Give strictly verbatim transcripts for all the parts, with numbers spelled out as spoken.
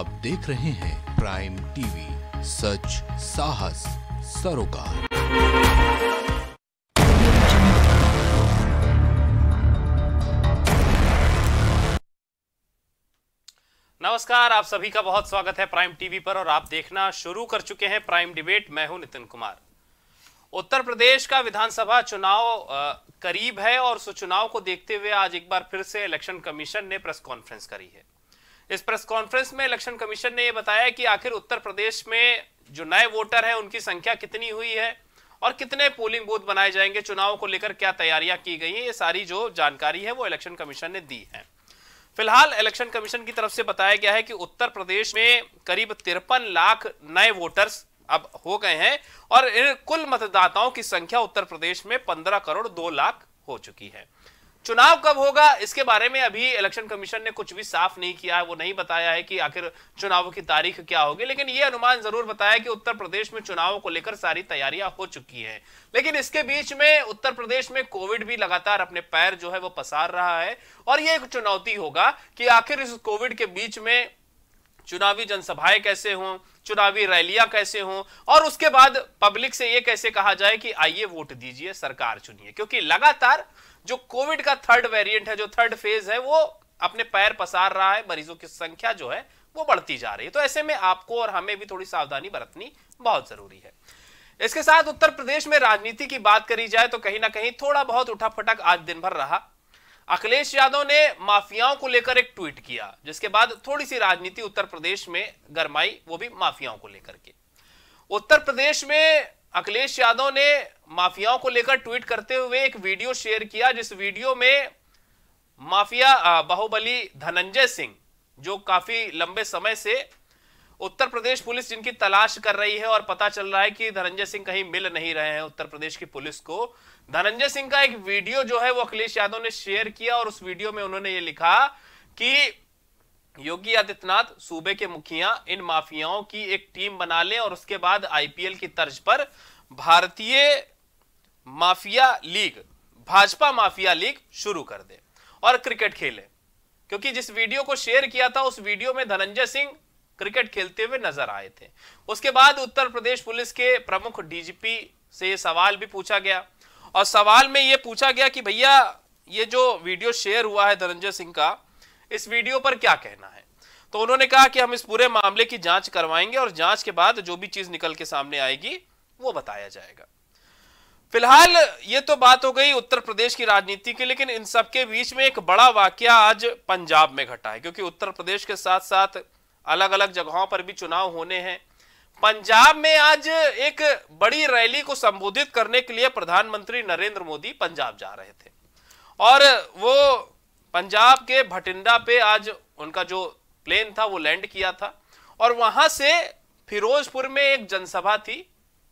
आप देख रहे हैं प्राइम टीवी, सच साहस सरोकार। नमस्कार, आप सभी का बहुत स्वागत है प्राइम टीवी पर और आप देखना शुरू कर चुके हैं प्राइम डिबेट। मैं हूं नितिन कुमार। उत्तर प्रदेश का विधानसभा चुनाव करीब है और उस चुनाव को देखते हुए आज एक बार फिर से इलेक्शन कमीशन ने प्रेस कॉन्फ्रेंस करी है। इस प्रेस कॉन्फ्रेंस में इलेक्शन कमीशन ने यह बताया कि आखिर उत्तर प्रदेश में जो नए वोटर हैं उनकी संख्या कितनी हुई है और कितने पोलिंग बूथ बनाए जाएंगे, चुनाव को लेकर क्या तैयारियां की गई हैं, ये सारी जो जानकारी है वो इलेक्शन कमीशन ने दी है। फिलहाल इलेक्शन कमीशन की तरफ से बताया गया है कि उत्तर प्रदेश में करीब तिरपन लाख नए वोटर्स अब हो गए हैं और इन कुल मतदाताओं की संख्या उत्तर प्रदेश में पंद्रह करोड़ दो लाख हो चुकी है। चुनाव कब होगा इसके बारे में अभी इलेक्शन कमीशन ने कुछ भी साफ नहीं किया है, वो नहीं बताया है कि आखिर चुनाव की तारीख क्या होगी, लेकिन ये अनुमान जरूर बताया कि उत्तर प्रदेश में चुनावों को लेकर सारी तैयारियां हो चुकी हैं। लेकिन इसके बीच में उत्तर प्रदेश में कोविड भी लगातार अपने पैर जो है वो पसार रहा है और ये एक चुनौती होगा कि आखिर इस कोविड के बीच में चुनावी जनसभाएं कैसे हों, चुनावी रैलियां कैसे हों और उसके बाद पब्लिक से ये कैसे कहा जाए कि आइए वोट दीजिए, सरकार चुनिए, क्योंकि लगातार जो कोविड का थर्ड वेरिएंट है, जो थर्ड फेज है, वो अपने पैर पसार रहा है, मरीजों की संख्या जो है वो बढ़ती जा रही है। तो ऐसे में आपको और हमें भी थोड़ी सावधानी बरतनी बहुत जरूरी है। इसके साथ उत्तर प्रदेश में राजनीति की बात करी जाए तो कहीं ना कहीं थोड़ा बहुत उठापटक आज दिन भर रहा। अखिलेश यादव ने माफियाओं को लेकर एक ट्वीट किया, जिसके बाद थोड़ी सी राजनीति उत्तर प्रदेश में गरमाई, वो भी माफियाओं को लेकर के। उत्तर प्रदेश में अखिलेश यादव ने माफियाओं को लेकर ट्वीट करते हुए एक वीडियो शेयर किया, जिस वीडियो में माफिया बाहुबली धनंजय सिंह, जो काफी लंबे समय से उत्तर प्रदेश पुलिस जिनकी तलाश कर रही है और पता चल रहा है कि धनंजय सिंह कहीं मिल नहीं रहे हैं उत्तर प्रदेश की पुलिस को, धनंजय सिंह का एक वीडियो जो है वो अखिलेश यादव ने शेयर किया और उस वीडियो में उन्होंने ये लिखा कि योगी आदित्यनाथ सूबे के मुखिया इन माफियाओं की एक टीम बना लें और उसके बाद आईपीएल की तर्ज पर भारतीय mafia league, Bhajpa mafia league शुरू कर दे और क्रिकेट खेले। क्योंकि जिस वीडियो को शेयर किया था उस वीडियो में धनंजय सिंह क्रिकेट खेलते हुए नजर आए थे। उसके बाद उत्तर प्रदेश पुलिस के प्रमुख डीजीपी से यह सवाल भी पूछा गया और सवाल में यह पूछा गया कि भैया ये जो वीडियो शेयर हुआ है धनंजय सिंह का, इस वीडियो पर क्या कहना है। तो उन्होंने कहा कि हम इस पूरे मामले की जांच करवाएंगे और जांच के बाद जो भी चीज निकल के सामने आएगी वो बताया जाएगा। फिलहाल ये तो बात हो गई उत्तर प्रदेश की राजनीति की, लेकिन इन सबके बीच में एक बड़ा वाकया आज पंजाब में घटा है, क्योंकि उत्तर प्रदेश के साथ साथ अलग अलग जगहों पर भी चुनाव होने हैं। पंजाब में आज एक बड़ी रैली को संबोधित करने के लिए प्रधानमंत्री नरेंद्र मोदी पंजाब जा रहे थे और वो पंजाब के भटिंडा पे आज उनका जो प्लेन था वो लैंड किया था और वहां से फिरोजपुर में एक जनसभा थी।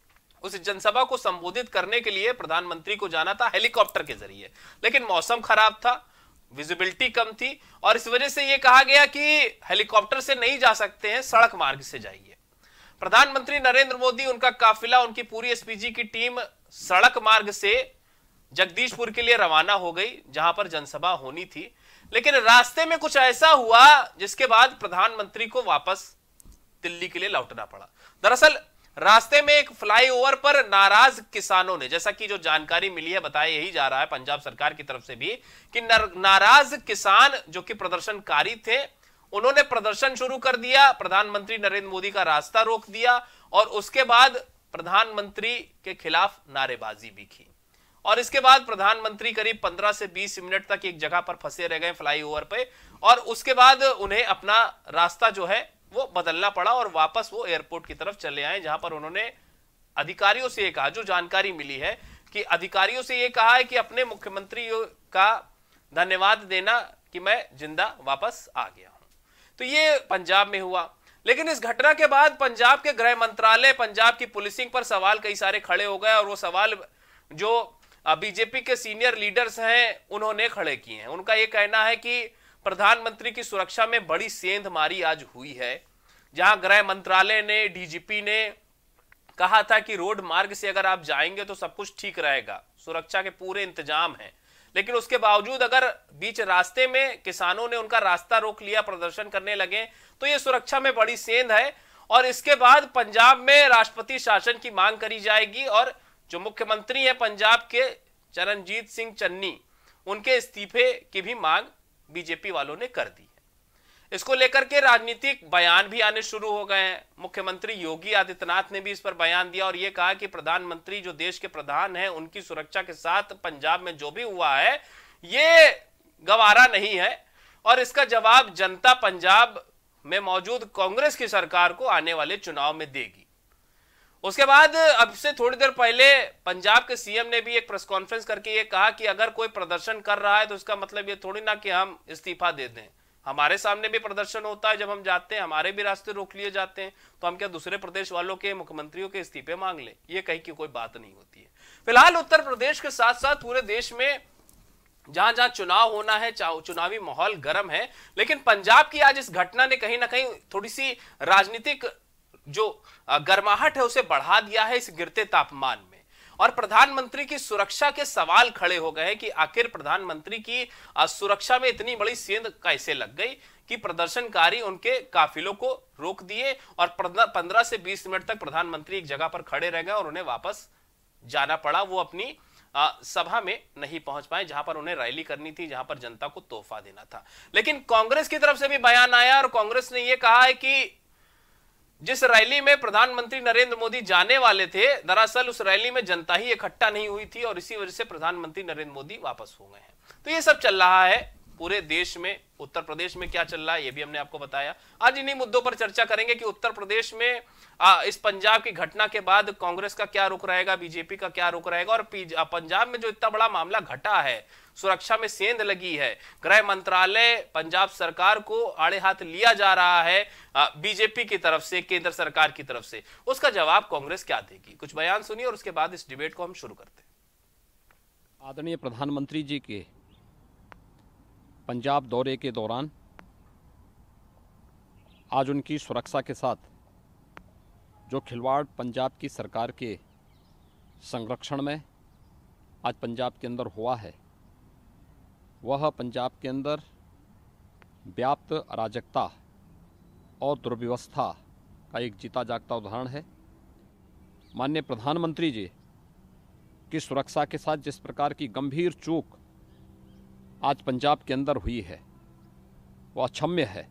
उस जनसभा को संबोधित करने के लिए प्रधानमंत्री को जाना था हेलीकॉप्टर के जरिए, लेकिन मौसम खराब था, विजिबिलिटी कम थी और इस वजह से यह कहा गया कि हेलीकॉप्टर से नहीं जा सकते हैं, सड़क मार्ग से जाइए। प्रधानमंत्री नरेंद्र मोदी, उनका काफिला, उनकी पूरी एसपीजी की टीम सड़क मार्ग से जगदीशपुर के लिए रवाना हो गई जहां पर जनसभा होनी थी। लेकिन रास्ते में कुछ ऐसा हुआ जिसके बाद प्रधानमंत्री को वापस दिल्ली के लिए लौटना पड़ा। दरअसल रास्ते में एक फ्लाईओवर पर नाराज किसानों ने, जैसा कि जो जानकारी मिली है बताया यही जा रहा है पंजाब सरकार की तरफ से भी, कि नाराज किसान जो कि प्रदर्शनकारी थे उन्होंने प्रदर्शन शुरू कर दिया, प्रधानमंत्री नरेंद्र मोदी का रास्ता रोक दिया और उसके बाद प्रधानमंत्री के खिलाफ नारेबाजी भी की और इसके बाद प्रधानमंत्री करीब पंद्रह से बीस मिनट तक एक जगह पर फंसे रह गए फ्लाईओवर पे और उसके बाद उन्हें अपना रास्ता जो है वो बदलना पड़ा और वापस वो एयरपोर्ट की तरफ चले आए, जहां पर उन्होंने अधिकारियों से ये कहा, जो जानकारी मिली है कि अधिकारियों से ये कहा है कि अपने मुख्यमंत्री का धन्यवाद देना कि मैं जिंदा वापस आ गया हूं। तो ये पंजाब में हुआ। लेकिन इस घटना के बाद पंजाब के गृह मंत्रालय, पंजाब की पुलिसिंग पर सवाल कई सारे खड़े हो गए और वो सवाल जो बीजेपी के सीनियर लीडर्स हैं उन्होंने खड़े किए हैं। उनका यह कहना है कि प्रधानमंत्री की सुरक्षा में बड़ी सेंधमारी आज हुई है, जहां गृह मंत्रालय ने, डीजीपी ने कहा था कि रोड मार्ग से अगर आप जाएंगे तो सब कुछ ठीक रहेगा, सुरक्षा के पूरे इंतजाम हैं, लेकिन उसके बावजूद अगर बीच रास्ते में किसानों ने उनका रास्ता रोक लिया, प्रदर्शन करने लगे, तो ये सुरक्षा में बड़ी सेंध है। और इसके बाद पंजाब में राष्ट्रपति शासन की मांग करी जाएगी और जो मुख्यमंत्री है पंजाब के चरणजीत सिंह चन्नी, उनके इस्तीफे की भी मांग बीजेपी वालों ने कर दी है। इसको लेकर के राजनीतिक बयान भी आने शुरू हो गए हैं। मुख्यमंत्री योगी आदित्यनाथ ने भी इस पर बयान दिया और यह कहा कि प्रधानमंत्री जो देश के प्रधान हैं, उनकी सुरक्षा के साथ पंजाब में जो भी हुआ है ये गवारा नहीं है और इसका जवाब जनता पंजाब में मौजूद कांग्रेस की सरकार को आने वाले चुनाव में देगी। उसके बाद अब से थोड़ी देर पहले पंजाब के सीएम ने भी एक प्रेस कॉन्फ्रेंस करके ये कहा कि अगर कोई प्रदर्शन कर रहा है तो इसका मतलब ये थोड़ी ना कि हम इस्तीफा दे दें। हमारे सामने भी प्रदर्शन होता है, जब हम जाते हैं हमारे भी रास्ते रोक लिए जाते हैं, तो हम क्या दूसरे प्रदेश वालों के मुख्यमंत्रियों के इस्तीफे मांग लें? ये कहीं की कोई बात नहीं होती है। फिलहाल उत्तर प्रदेश के साथ साथ पूरे देश में जहां जहां चुनाव होना है, चुनावी माहौल गर्म है, लेकिन पंजाब की आज इस घटना ने कहीं ना कहीं थोड़ी सी राजनीतिक जो गर्माहट है उसे बढ़ा दिया है इस गिरते तापमान में। और प्रधानमंत्री की सुरक्षा के सवाल खड़े हो गए कि आखिर प्रधानमंत्री की सुरक्षा में इतनी बड़ी सेंध कैसे लग गई कि प्रदर्शनकारी उनके काफिलों को रोक दिए और पंद्रह से बीस मिनट तक प्रधानमंत्री एक जगह पर खड़े रह गए और उन्हें वापस जाना पड़ा। वो अपनी आ, सभा में नहीं पहुंच पाए जहां पर उन्हें रैली करनी थी, जहां पर जनता को तोहफा देना था। लेकिन कांग्रेस की तरफ से भी बयान आया और कांग्रेस ने यह कहा है कि जिस रैली में प्रधानमंत्री नरेंद्र मोदी जाने वाले थे, दरअसल उस रैली में जनता ही इकट्ठा नहीं हुई थी और इसी वजह से प्रधानमंत्री नरेंद्र मोदी वापस हो गए हैं। तो ये सब चल रहा है पूरे देश में। उत्तर प्रदेश में क्या चल रहा है ये भी हमने आपको बताया। आज इन्हीं मुद्दों पर चर्चा करेंगे कि उत्तर प्रदेश में आ, इस पंजाब की घटना के बाद कांग्रेस का क्या रुख रहेगा, बीजेपी का क्या रुख रहेगा और पंजाब में जो इतना बड़ा मामला घटा है, सुरक्षा में सेंध लगी है, गृह मंत्रालय पंजाब सरकार को आड़े हाथ लिया जा रहा है बीजेपी की तरफ से, केंद्र सरकार की तरफ से, उसका जवाब कांग्रेस क्या देगी? कुछ बयान सुनिए और उसके बाद इस डिबेट को हम शुरू करते हैं। आदरणीय प्रधानमंत्री जी के पंजाब दौरे के दौरान आज उनकी सुरक्षा के साथ जो खिलवाड़ पंजाब की सरकार के संरक्षण में आज पंजाब के अंदर हुआ है, वह पंजाब के अंदर व्याप्त अराजकता और दुर्व्यवस्था का एक जीता जागता उदाहरण है। माननीय प्रधानमंत्री जी की सुरक्षा के साथ जिस प्रकार की गंभीर चूक आज पंजाब के अंदर हुई है वह अक्षम्य है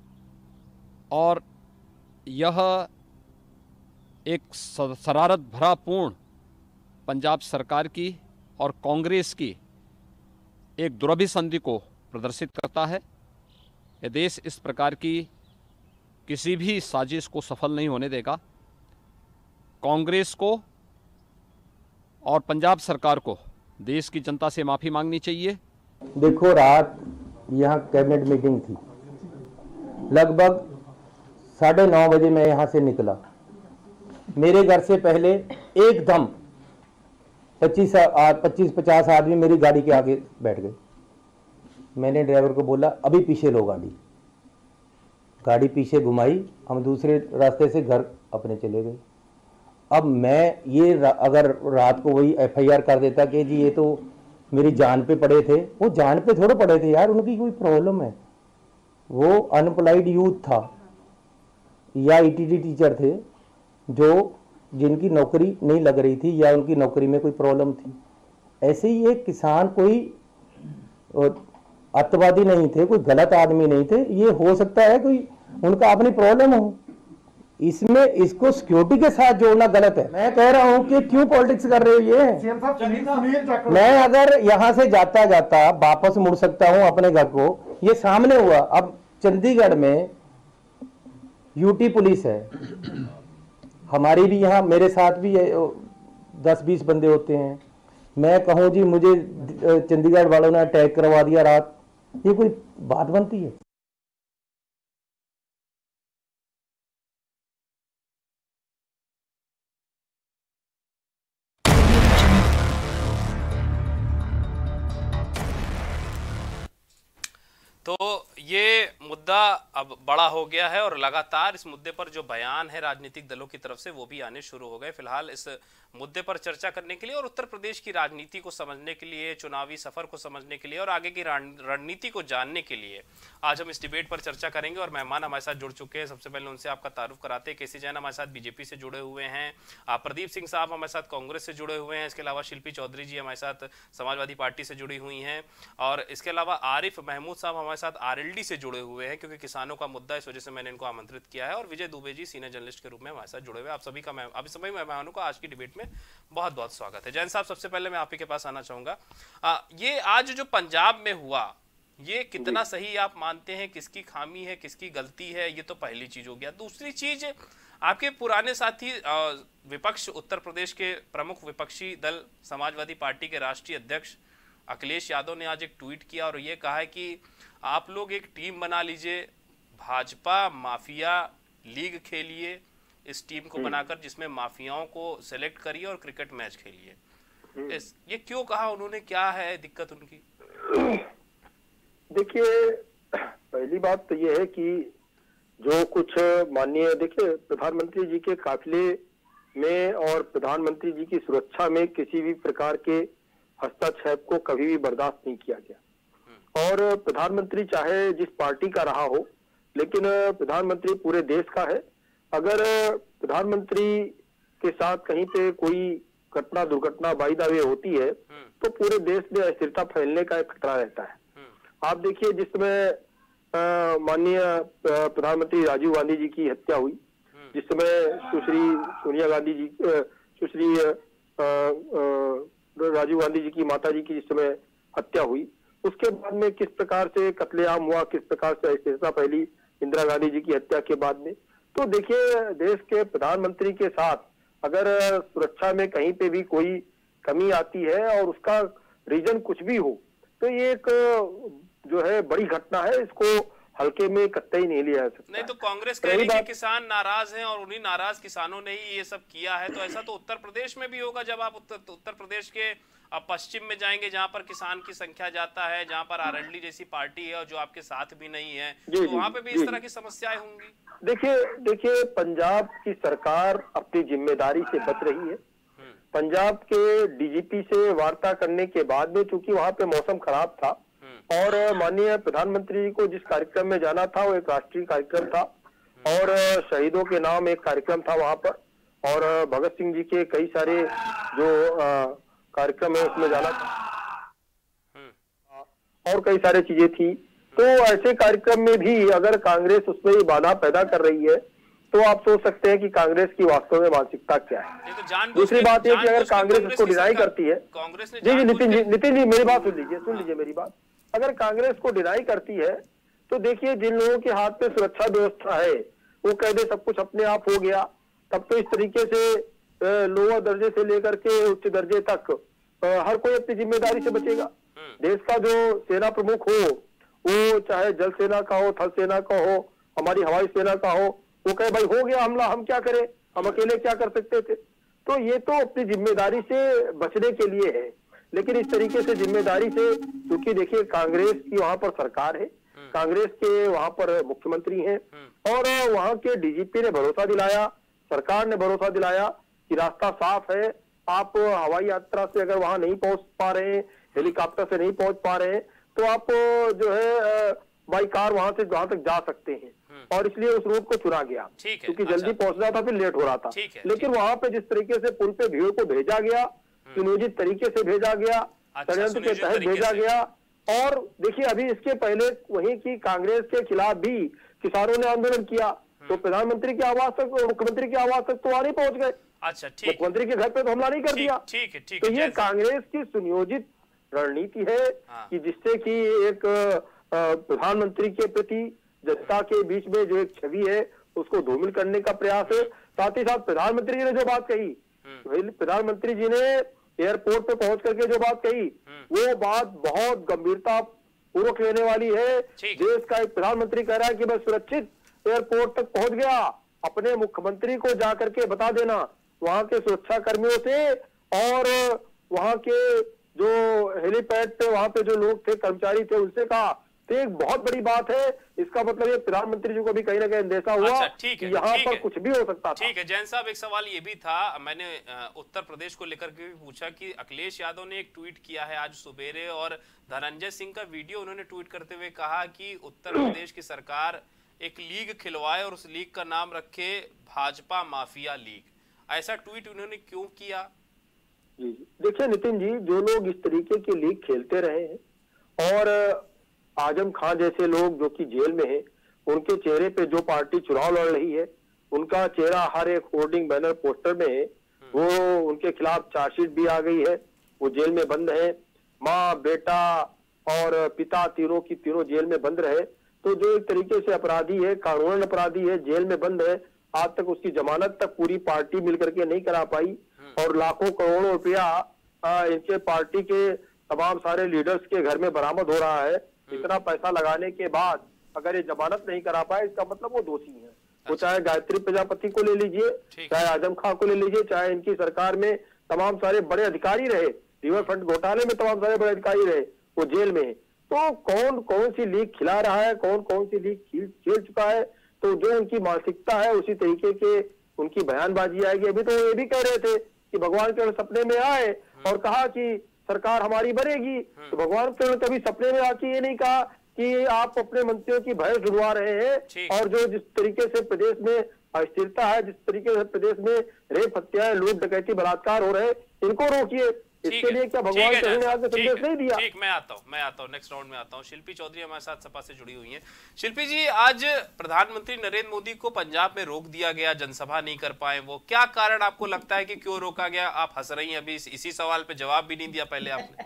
और यह एक शरारत भरा पूर्ण पंजाब सरकार की और कांग्रेस की एक दुरभिसंधि को प्रदर्शित करता है। यह देश इस प्रकार की किसी भी साजिश को सफल नहीं होने देगा। कांग्रेस को और पंजाब सरकार को देश की जनता से माफ़ी मांगनी चाहिए। देखो, रात यहाँ कैबिनेट मीटिंग थी, लगभग साढ़े नौ बजे मैं यहाँ से निकला। मेरे घर से पहले एकदम पच्चीस पच्चीस पचास आदमी मेरी गाड़ी के आगे बैठ गए। मैंने ड्राइवर को बोला अभी पीछे लो गाड़ी। गाड़ी पीछे घुमाई, हम दूसरे रास्ते से घर अपने चले गए। अब मैं ये अगर रात को वही एफ आई आर कर देता कि जी ये तो मेरी जान पे पड़े थे, वो जान पे थोड़े पड़े थे यार, उनकी कोई प्रॉब्लम है। वो अनएम्प्लॉयड यूथ था या ई टी टी टीचर थे जो जिनकी नौकरी नहीं लग रही थी या उनकी नौकरी में कोई प्रॉब्लम थी। ऐसे ही एक किसान कोई अत्याचारी नहीं थे, कोई गलत आदमी नहीं थे। ये हो सकता है कोई उनका अपनी प्रॉब्लम हो, इसमें इसको सिक्योरिटी के साथ जोड़ना गलत है। मैं कह रहा हूं कि क्यों पॉलिटिक्स कर रहे हो ये। मैं अगर यहां से जाता जाता वापस मुड़ सकता हूं अपने घर को, ये सामने हुआ। अब चंडीगढ़ में यूटी पुलिस है, हमारी भी यहाँ, मेरे साथ भी दस बीस बंदे होते हैं। मैं कहूँ जी मुझे चंडीगढ़ वालों ने अटैक करवा दिया रात, ये कोई बात बनती है? तो ये मुद्दा मुद्दा अब बड़ा हो गया है और लगातार इस मुद्दे पर जो बयान है राजनीतिक दलों की तरफ से वो भी आने शुरू हो गए। फिलहाल इस मुद्दे पर चर्चा करने के लिए और उत्तर प्रदेश की राजनीति को समझने के लिए, चुनावी सफर को समझने के लिए और आगे की रणनीति को जानने के लिए आज हम इस डिबेट पर चर्चा करेंगे। और मेहमान हमारे साथ जुड़ चुके हैं। सबसे पहले उनसे आपका तारुफ कराते हैं। केसी जैन हमारे साथ बीजेपी से जुड़े हुए हैं, प्रदीप सिंह साहब हमारे साथ कांग्रेस से जुड़े हुए हैं, इसके अलावा शिल्पी चौधरी जी हमारे साथ समाजवादी पार्टी से जुड़ी हुई हैं, और इसके अलावा आरिफ महमूद साहब हमारे साथ आरएलडी से जुड़े हुए हैं क्योंकि किसानों का मुद्दा, इस वजह से मैंने इनको आमंत्रित किया है, और विजय दुबे जी सीनियर जर्नलिस्ट के रूप में हमारे साथ जुड़े हुए। आप सभी का आप सभी मेहमानों का आज की डिबेट में बहुत बहुत स्वागत है। जैन साहब, सबसे पहले मैं आप ही के पास आना चाहूंगा। ये आज जो पंजाब में हुआ, ये कितना सही आप मानते हैं? किसकी खामी है, किसकी गलती है? ये तो पहली चीज हो गया। दूसरी चीज, आपके पुराने साथी विपक्ष, उत्तर प्रदेश के प्रमुख विपक्षी दल समाजवादी पार्टी के राष्ट्रीय अध्यक्ष अखिलेश यादव ने आज एक ट्वीट किया और ये कहा है कि आप लोग एक टीम बना लीजिए, भाजपा माफिया लीग खेलिए, इस टीम को बनाकर जिसमें माफियाओं को सेलेक्ट करिए और क्रिकेट मैच खेलिए। इस ये क्यों कहा उन्होंने? क्या है दिक्कत उनकी? देखिए, पहली बात तो ये है कि जो कुछ माननीय, देखिए प्रधानमंत्री जी के काफिले में और प्रधानमंत्री जी की सुरक्षा में किसी भी प्रकार के हस्तक्षेप को कभी भी बर्दाश्त नहीं किया गया। और प्रधानमंत्री चाहे जिस पार्टी का रहा हो, लेकिन प्रधानमंत्री पूरे देश का है। अगर प्रधानमंत्री के साथ कहीं पे कोई घटना दुर्घटना बाई द वे होती है तो पूरे देश में अस्थिरता फैलने का एक खतरा रहता है। आप देखिए, जिस समय माननीय प्रधानमंत्री राजीव गांधी जी की हत्या हुई, जिस समय सुश्री सोनिया गांधी जी, सुश्री राजीव गांधी जी की माता जी की जिस समय हत्या हुई, उसके बाद में किस प्रकार से कत्लेआम हुआ, किस प्रकार से अस्थिरता फैली इंदिरा गांधी जी की हत्या के बाद में। तो देखिए, देश के प्रधानमंत्री के साथ अगर सुरक्षा में कहीं पे भी कोई कमी आती है और उसका रीजन कुछ भी हो, तो ये एक जो है बड़ी घटना है, इसको हल्के में कतई नहीं लिया जा सकता। नहीं तो कांग्रेस कह रही है कि किसान नाराज हैं और उन्हीं नाराज किसानों ने ही ये सब किया है, तो ऐसा तो उत्तर प्रदेश में भी होगा। जब आप उत्तर उत्तर प्रदेश के पश्चिम में जाएंगे, जहां पर किसान की संख्या ज्यादा है, जहां पर आरएलडी जैसी पार्टी है और जो आपके साथ भी नहीं है, तो वहां पे भी इस तरह की समस्याएं होंगी। देखिए देखिए पंजाब की सरकार अपनी जिम्मेदारी से बच रही है। पंजाब के डीजीपी से वार्ता करने के बाद में, चूंकि वहां पे मौसम खराब था और माननीय प्रधानमंत्री जी को जिस कार्यक्रम में जाना था वो एक राष्ट्रीय कार्यक्रम था और शहीदों के नाम एक कार्यक्रम था वहां पर, और भगत सिंह जी के कई सारे जो कार्यक्रम है उसमें जाना था और कई सारी चीजें थी। तो ऐसे कार्यक्रम में भी अगर कांग्रेस उसमें बाधा पैदा कर रही है तो आप सोच सकते हैं कि कांग्रेस की वास्तव में मानसिकता क्या है। तो दूसरी बात यह कि अगर कांग्रेस उसको डिनाई करती है, जी जी नितिन जी नितिन जी मेरी बात सुन लीजिए सुन लीजिए मेरी बात। अगर कांग्रेस को डिनाई करती है तो देखिए, जिन लोगों के हाथ में सुरक्षा व्यवस्था है वो कह दे सब कुछ अपने आप हो गया, तब तो इस तरीके से लोअर दर्जे से लेकर के उच्च दर्जे तक हर कोई अपनी जिम्मेदारी से बचेगा। देश का जो सेना प्रमुख हो, वो चाहे जल सेना का हो, थल सेना का हो, हमारी हवाई सेना का हो, वो कहे भाई हो गया हमला, हम क्या करें, हम अकेले क्या कर सकते थे। तो ये तो अपनी जिम्मेदारी से बचने के लिए है। लेकिन इस तरीके से जिम्मेदारी से, क्योंकि देखिए कांग्रेस की वहां पर सरकार है, कांग्रेस के वहां पर मुख्यमंत्री हैं और वहां के डीजीपी ने भरोसा दिलाया, सरकार ने भरोसा दिलाया कि रास्ता साफ है, आप हवाई यात्रा से अगर वहां नहीं पहुंच पा रहे हैं, हेलीकॉप्टर से नहीं पहुंच पा रहे हैं, तो आप जो है बाई कार वहां से वहां तक जा सकते हैं। और इसलिए उस रूट को चुना गया क्योंकि जल्दी पहुंचना था, फिर लेट हो रहा था। लेकिन वहां पे जिस तरीके से पुल पे भीड़ को भेजा गया, सुनियोजित तरीके से भेजा गया, षड्यंत्र के तहत भेजा गया। और देखिए, अभी इसके पहले वहीं की कांग्रेस के खिलाफ भी किसानों ने आंदोलन किया, तो प्रधानमंत्री के आवास तक, मुख्यमंत्री के आवास तक तो वहां नहीं पहुंच गए। अच्छा, ठीक, मुख्यमंत्री के घर पे तो हमला नहीं कर दिया। ठीक है, ठीक है। तो ये कांग्रेस की सुनियोजित रणनीति है कि जिससे कि एक प्रधानमंत्री के प्रति जनता के बीच में जो एक छवि है उसको धूमिल करने का प्रयास है। साथ ही साथ प्रधानमंत्री जी ने जो बात कही, प्रधानमंत्री जी ने एयरपोर्ट पे पहुंच करके जो बात कही, वो बात बहुत गंभीरता पूर्वक लेने वाली है। देश का एक प्रधानमंत्री कह रहा है कि मैं सुरक्षित एयरपोर्ट तक पहुंच गया, अपने मुख्यमंत्री को जाकर के बता देना, वहां के सुरक्षा कर्मियों से और वहां के जो हेलीपैड पे वहां पे जो लोग थे, कर्मचारी थे, उनसे कहा तो एक बहुत बड़ी बात है। इसका मतलब ये प्रधानमंत्री जी को भी कहीं ना कहीं अंदेशा हुआ अच्छा, ठीक है, कि यहाँ ठीक पर है, कुछ भी हो सकता था। ठीक है जैन साहब, एक सवाल ये भी था, मैंने उत्तर प्रदेश को लेकर के भी पूछा कि अखिलेश यादव ने एक ट्वीट किया है आज सुबेरे, और धनंजय सिंह का वीडियो उन्होंने ट्वीट करते हुए कहा कि उत्तर प्रदेश की सरकार एक लीग खिलवाए और उस लीग का नाम रखे भाजपा माफिया लीग। ऐसा ट्वीट उन्होंने क्यों किया? जी देखिए नितिन जी, जो लोग इस तरीके की लीग खेलते रहे हैं और आजम खान जैसे लोग जो कि जेल में हैं, उनके चेहरे पे जो पार्टी चुनाव लड़ रही है उनका चेहरा हर एक होर्डिंग बैनर पोस्टर में है, वो उनके खिलाफ चार्जशीट भी आ गई है, वो जेल में बंद है, माँ बेटा और पिता तीनों की तीनों जेल में बंद रहे। तो जो एक तरीके से अपराधी है, कानूनन अपराधी है, जेल में बंद है, आज तक उसकी जमानत तक पूरी पार्टी मिलकर के नहीं करा पाई और लाखों करोड़ों रुपया इनके पार्टी के तमाम सारे लीडर्स के घर में बरामद हो रहा है। इतना पैसा लगाने के बाद अगर ये जमानत नहीं करा पाए, इसका मतलब वो दोषी है। वो चाहे गायत्री प्रजापति को ले लीजिए, चाहे आजम खान को ले लीजिए, चाहे इनकी सरकार में तमाम सारे बड़े अधिकारी रहे, रिवर फ्रंट घोटाले में तमाम सारे बड़े अधिकारी रहे, वो जेल में है। तो कौन कौन सी लीग खिला रहा है, कौन कौन सी लीग खेल चुका है, तो जो उनकी मानसिकता है उसी तरीके के उनकी बयानबाजी आएगी। अभी तो ये भी कह रहे थे कि भगवान के सपने में आए और कहा कि सरकार हमारी बनेगी, तो भगवान के कभी सपने में आके ये नहीं कहा कि आप अपने मंत्रियों की भय जुड़वा रहे हैं। और जो जिस तरीके से प्रदेश में अस्थिरता है, जिस तरीके से प्रदेश में रेप, हत्याएं, लूट, डकैती, बलात्कार हो रहे हैं, इनको रोकिए। इसके लिए क्या भगवान ने आगे संदेश नहीं दिया? ठीक, मैं आता हूँ मैं आता हूँ नेक्स्ट राउंड में आता हूँ। शिल्पी चौधरी हमारे साथ सपा से जुड़ी हुई हैं। शिल्पी जी, आज प्रधानमंत्री नरेंद्र मोदी को पंजाब में रोक दिया गया, जनसभा नहीं कर पाए, वो क्या कारण आपको लगता है कि क्यों रोका गया? आप हंस रही हैं अभी, इसी सवाल पे जवाब भी नहीं दिया पहले आपने।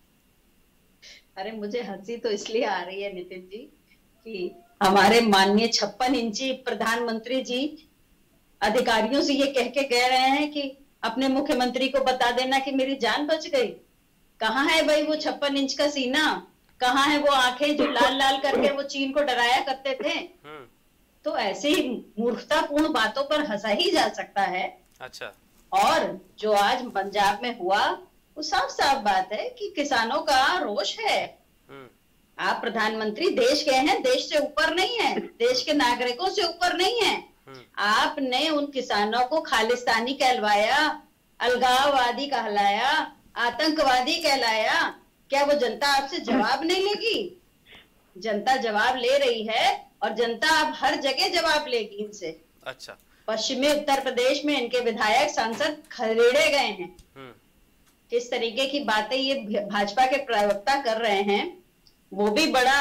अरे मुझे हंसी तो इसलिए आ रही है नितिन जी कि हमारे माननीय छप्पन इंची प्रधानमंत्री जी अधिकारियों से ये कह के कह रहे हैं कि अपने मुख्यमंत्री को बता देना कि मेरी जान बच गई। कहाँ है भाई वो छप्पन इंच का सीना? कहाँ है वो आंखें जो लाल लाल करके वो चीन को डराया करते थे? तो ऐसे ही मूर्खतापूर्ण बातों पर हंसा ही जा सकता है। अच्छा। और जो आज पंजाब में हुआ वो साफ साफ बात है कि किसानों का रोष है। आप प्रधानमंत्री देश के हैं, देश से ऊपर नहीं है, देश के नागरिकों से ऊपर नहीं है। आपने उन किसानों को खालिस्तानी कहलवाया, अलगाववादी कहलाया, आतंकवादी कहलाया। क्या वो जनता आपसे जवाब नहीं लेगी? जनता जवाब ले रही है और जनता अब हर जगह जवाब लेगी इनसे। अच्छा। पश्चिमी उत्तर प्रदेश में इनके विधायक सांसद खदेड़े गए हैं। किस तरीके की बातें ये भाजपा के प्रवक्ता कर रहे हैं वो भी बड़ा।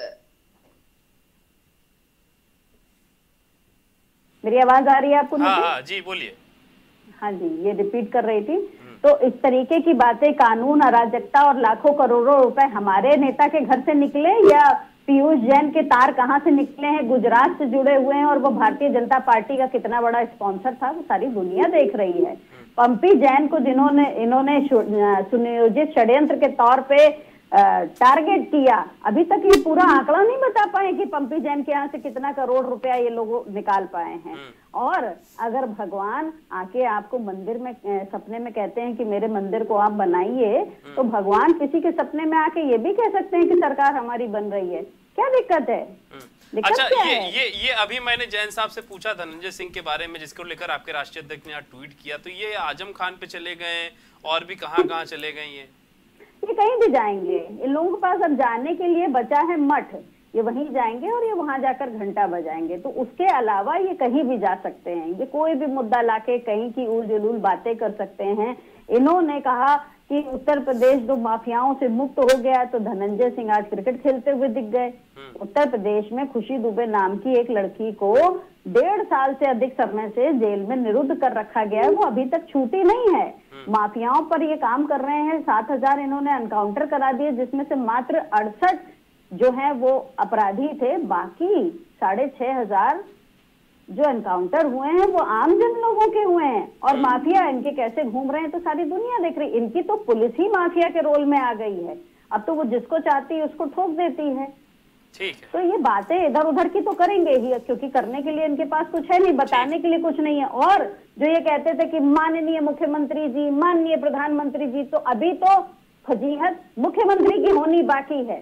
मेरी आवाज आ रही है आपको? हाँ, हाँ, जी बोलिए। हाँ जी, ये रिपीट कर रही थी। तो इस तरीके की बातें, कानून, अराजकता और लाखों करोड़ों रुपए हमारे नेता के घर से निकले या पीयूष जैन के तार कहाँ से निकले हैं? गुजरात से जुड़े हुए हैं और वो भारतीय जनता पार्टी का कितना बड़ा स्पॉन्सर था वो सारी दुनिया देख रही है। पंपी जैन को जिन्होंने इन्होंने सुनियोजित षड्यंत्र के तौर पे टारगेट किया, अभी तक ये पूरा आंकड़ा नहीं बता पाए कि पंपी जैन के यहाँ से कितना करोड़ रुपया ये लोग निकाल पाए हैं। और अगर भगवान आके आपको मंदिर में सपने में कहते हैं कि मेरे मंदिर को आप बनाइए, तो भगवान किसी के सपने में आके ये भी कह सकते हैं कि सरकार हमारी बन रही है। क्या दिक्कत है? अच्छा, ये ये ये अभी मैंने जैन साहब से पूछा धनंजय सिंह के बारे में, जिसको लेकर आपके राष्ट्रीय अध्यक्ष ने आज ट्वीट किया, तो ये आजम खान पे चले गए और भी कहाँ कहाँ चले गए? ये ये कहीं भी जाएंगे। इन लोगों के पास अब जाने के लिए बचा है मठ, ये वहीं जाएंगे और ये वहां जाकर घंटा बजाएंगे। तो उसके अलावा ये कहीं भी जा सकते हैं, ये कोई भी मुद्दा लाके कहीं की उल जुलूल बातें कर सकते हैं। इन्होंने कहा कि उत्तर प्रदेश जो माफियाओं से मुक्त हो गया, तो धनंजय सिंह आज क्रिकेट खेलते हुए दिख गए। उत्तर प्रदेश में खुशी दुबे नाम की एक लड़की को डेढ़ साल से अधिक समय से जेल में निरुद्ध कर रखा गया है, वो अभी तक छूटी नहीं है। माफियाओं पर ये काम कर रहे हैं। सात हजार इन्होंने एनकाउंटर करा दिए, जिसमें से मात्र अड़सठ जो है वो अपराधी थे, बाकी साढ़े छह हजार जो एनकाउंटर हुए हैं वो आम जन लोगों के हुए हैं। और माफिया इनके कैसे घूम रहे हैं तो सारी दुनिया देख रही। इनकी तो पुलिस ही माफिया के रोल में आ गई है। अब तो वो जिसको चाहती है उसको ठोक देती है। ठीक है। तो ये बातें इधर उधर की तो करेंगे ही, क्योंकि करने के लिए इनके पास कुछ है नहीं, बताने के लिए कुछ नहीं है। और जो ये कहते थे कि माननीय मुख्यमंत्री जी, माननीय प्रधानमंत्री जी, तो अभी तो फजीहत मुख्यमंत्री की होनी बाकी है।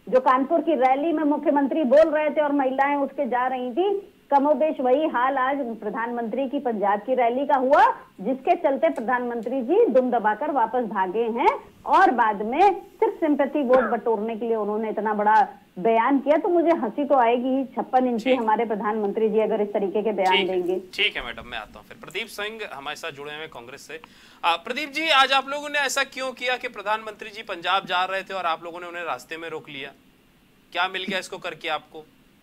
जो कानपुर की रैली में मुख्यमंत्री बोल रहे थे और महिलाएं उठ के जा रही थी, कमोबेश वही हाल आज प्रधानमंत्री की पंजाब की रैली का हुआ, जिसके चलते प्रधानमंत्री जी दुम दबाकर वापस भागे हैं और बाद में सिर्फ सिंपैथी वोट बटोरने के लिए उन्होंने इतना बड़ा बयान किया। तो मुझे हंसी तो आएगी, छप्पन इंची हमारे प्रधानमंत्री जी अगर इस तरीके के बयान देंगे। ठीक है मैडम, मैं आता हूँ फिर। प्रदीप सिंह हमारे साथ जुड़े हुए कांग्रेस से। प्रदीप जी, आज आप लोगों ने ऐसा क्यों किया कि प्रधानमंत्री जी पंजाब जा रहे थे और आप लोगों ने उन्हें रास्ते में रोक लिया? क्या मिल गया इसको करके आपको?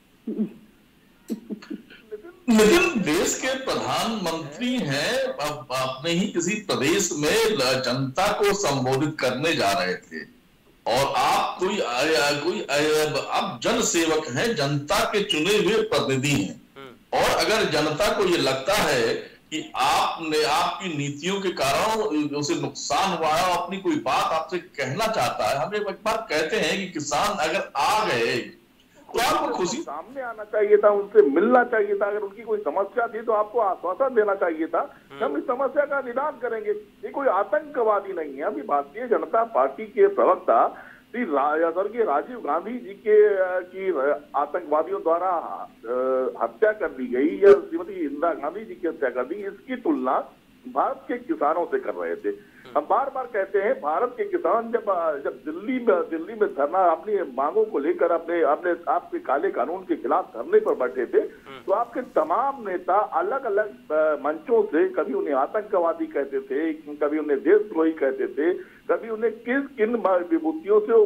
लेकिन देश के प्रधानमंत्री हैं, अब आपने ही किसी प्रदेश में जनता को संबोधित करने जा रहे थे और आप कोई कोई आप जन सेवक हैं, जनता के चुने हुए प्रतिनिधि हैं और अगर जनता को ये लगता है कि आपने आपकी नीतियों के कारण उसे नुकसान हुआ है और अपनी कोई बात आपसे कहना चाहता है, हम एक बार कहते हैं कि किसान अगर आ गए तो आपको खुशी सामने आना चाहिए था, उनसे मिलना चाहिए था। अगर उनकी कोई समस्या थी तो आपको आश्वासन देना चाहिए था, हम इस समस्या का निदान करेंगे। ये कोई आतंकवादी नहीं है। अभी भारतीय जनता पार्टी के प्रवक्ता श्री स्वर्गीय राजीव गांधी जी के की आतंकवादियों द्वारा हत्या कर दी गई या श्रीमती इंदिरा गांधी जी की हत्या कर दी, इसकी तुलना भारत के किसानों से कर रहे थे। हम बार बार कहते हैं भारत के किसान जब जब दिल्ली में दिल्ली में धरना अपनी मांगों को लेकर अपने अपने आपके काले कानून के खिलाफ धरने पर बैठे थे, तो आपके तमाम नेता अलग अलग मंचों से कभी उन्हें आतंकवादी कहते थे, कभी उन्हें देशद्रोही कहते थे, कभी उन्हें किस किन विभूतियों से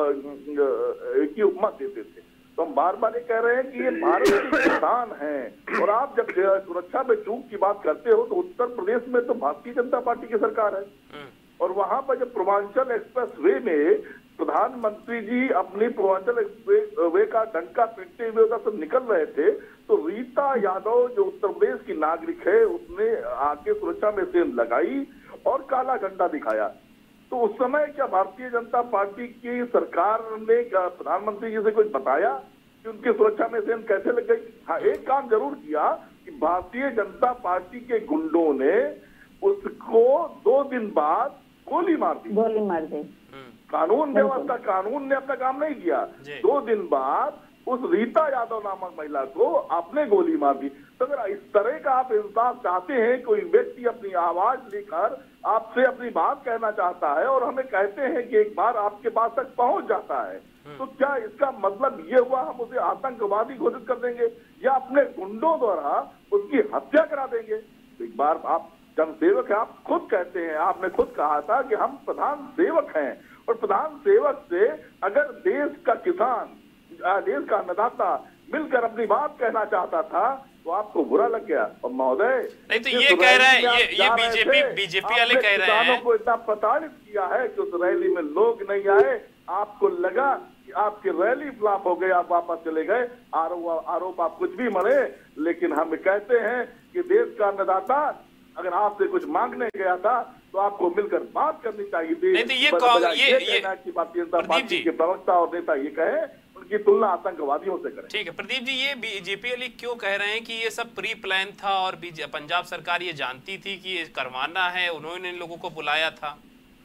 की उपमा देते थे। तो हम बार बार ये कह रहे हैं कि ये भारत के किसान हैं और आप जब सुरक्षा में चूक की बात करते हो तो उत्तर प्रदेश में तो भारतीय जनता पार्टी की सरकार है और वहां पर जब पूर्वांचल एक्सप्रेस वे में प्रधानमंत्री जी अपनी पूर्वांचल एक्सप्रेस वे का डंका पीटते हुए उधर से निकल रहे थे तो रीता यादव जो उत्तर प्रदेश की नागरिक है उसने आके सुरक्षा में सेंध लगाई और काला झंडा दिखाया। तो उस समय क्या भारतीय जनता पार्टी की सरकार ने प्रधानमंत्री जी से कुछ बताया कि उनकी सुरक्षा में सेंध कैसे लग गई? हाँ, एक काम जरूर किया कि भारतीय जनता पार्टी के गुंडों ने उसको दो दिन बाद गोली मार दी गोली मार दी कानून व्यवस्था कानून ने अपना काम नहीं किया। दो दिन बाद उस रीता यादव नामक महिला को आपने गोली मार दी। तो अगर इस तरह का आप इंसाफ चाहते हैं, कोई व्यक्ति अपनी आवाज लेकर आपसे अपनी बात कहना चाहता है और हमें कहते हैं कि एक बार आपके पास तक पहुंच जाता है, तो क्या इसका मतलब ये हुआ हम उसे आतंकवादी घोषित कर देंगे या अपने गुंडों द्वारा उसकी हत्या करा देंगे? तो एक बार आप जनसेवक है, आप खुद कहते हैं, आपने खुद कहा था कि हम प्रधान सेवक हैं और प्रधान सेवक से अगर देश का किसान देश का अन्नदाता मिलकर अपनी बात कहना चाहता था तो आपको बुरा लग गया। और महोदय नहीं तो ये कह रहे हैं, ये ये बीजेपी बीजेपी वाले कह रहे हैं को इतना प्रताड़ित किया है कि उस रैली में लोग नहीं आए, आपको लगा कि आपकी रैली फ्लॉप हो गई, आप वापस चले गए। आरोप आरोप आप कुछ भी मरे, लेकिन हम कहते हैं कि देश का अन्नदाता अगर आपसे कुछ मांगने गया था तो आपको मिलकर बात करनी चाहिए थी। नहीं तो ये कौन ये ये भारतीय जनता पार्टी के प्रवक्ता और नेता ये कहे उनकी तुलना आतंकवादियों से करें। ठीक है प्रदीप जी, ये बीजेपी वाले क्यों कह रहे हैं कि ये सब प्री प्लान था और पंजाब सरकार ये जानती थी कि ये करवाना है, उन्होंने इन लोगों को बुलाया था?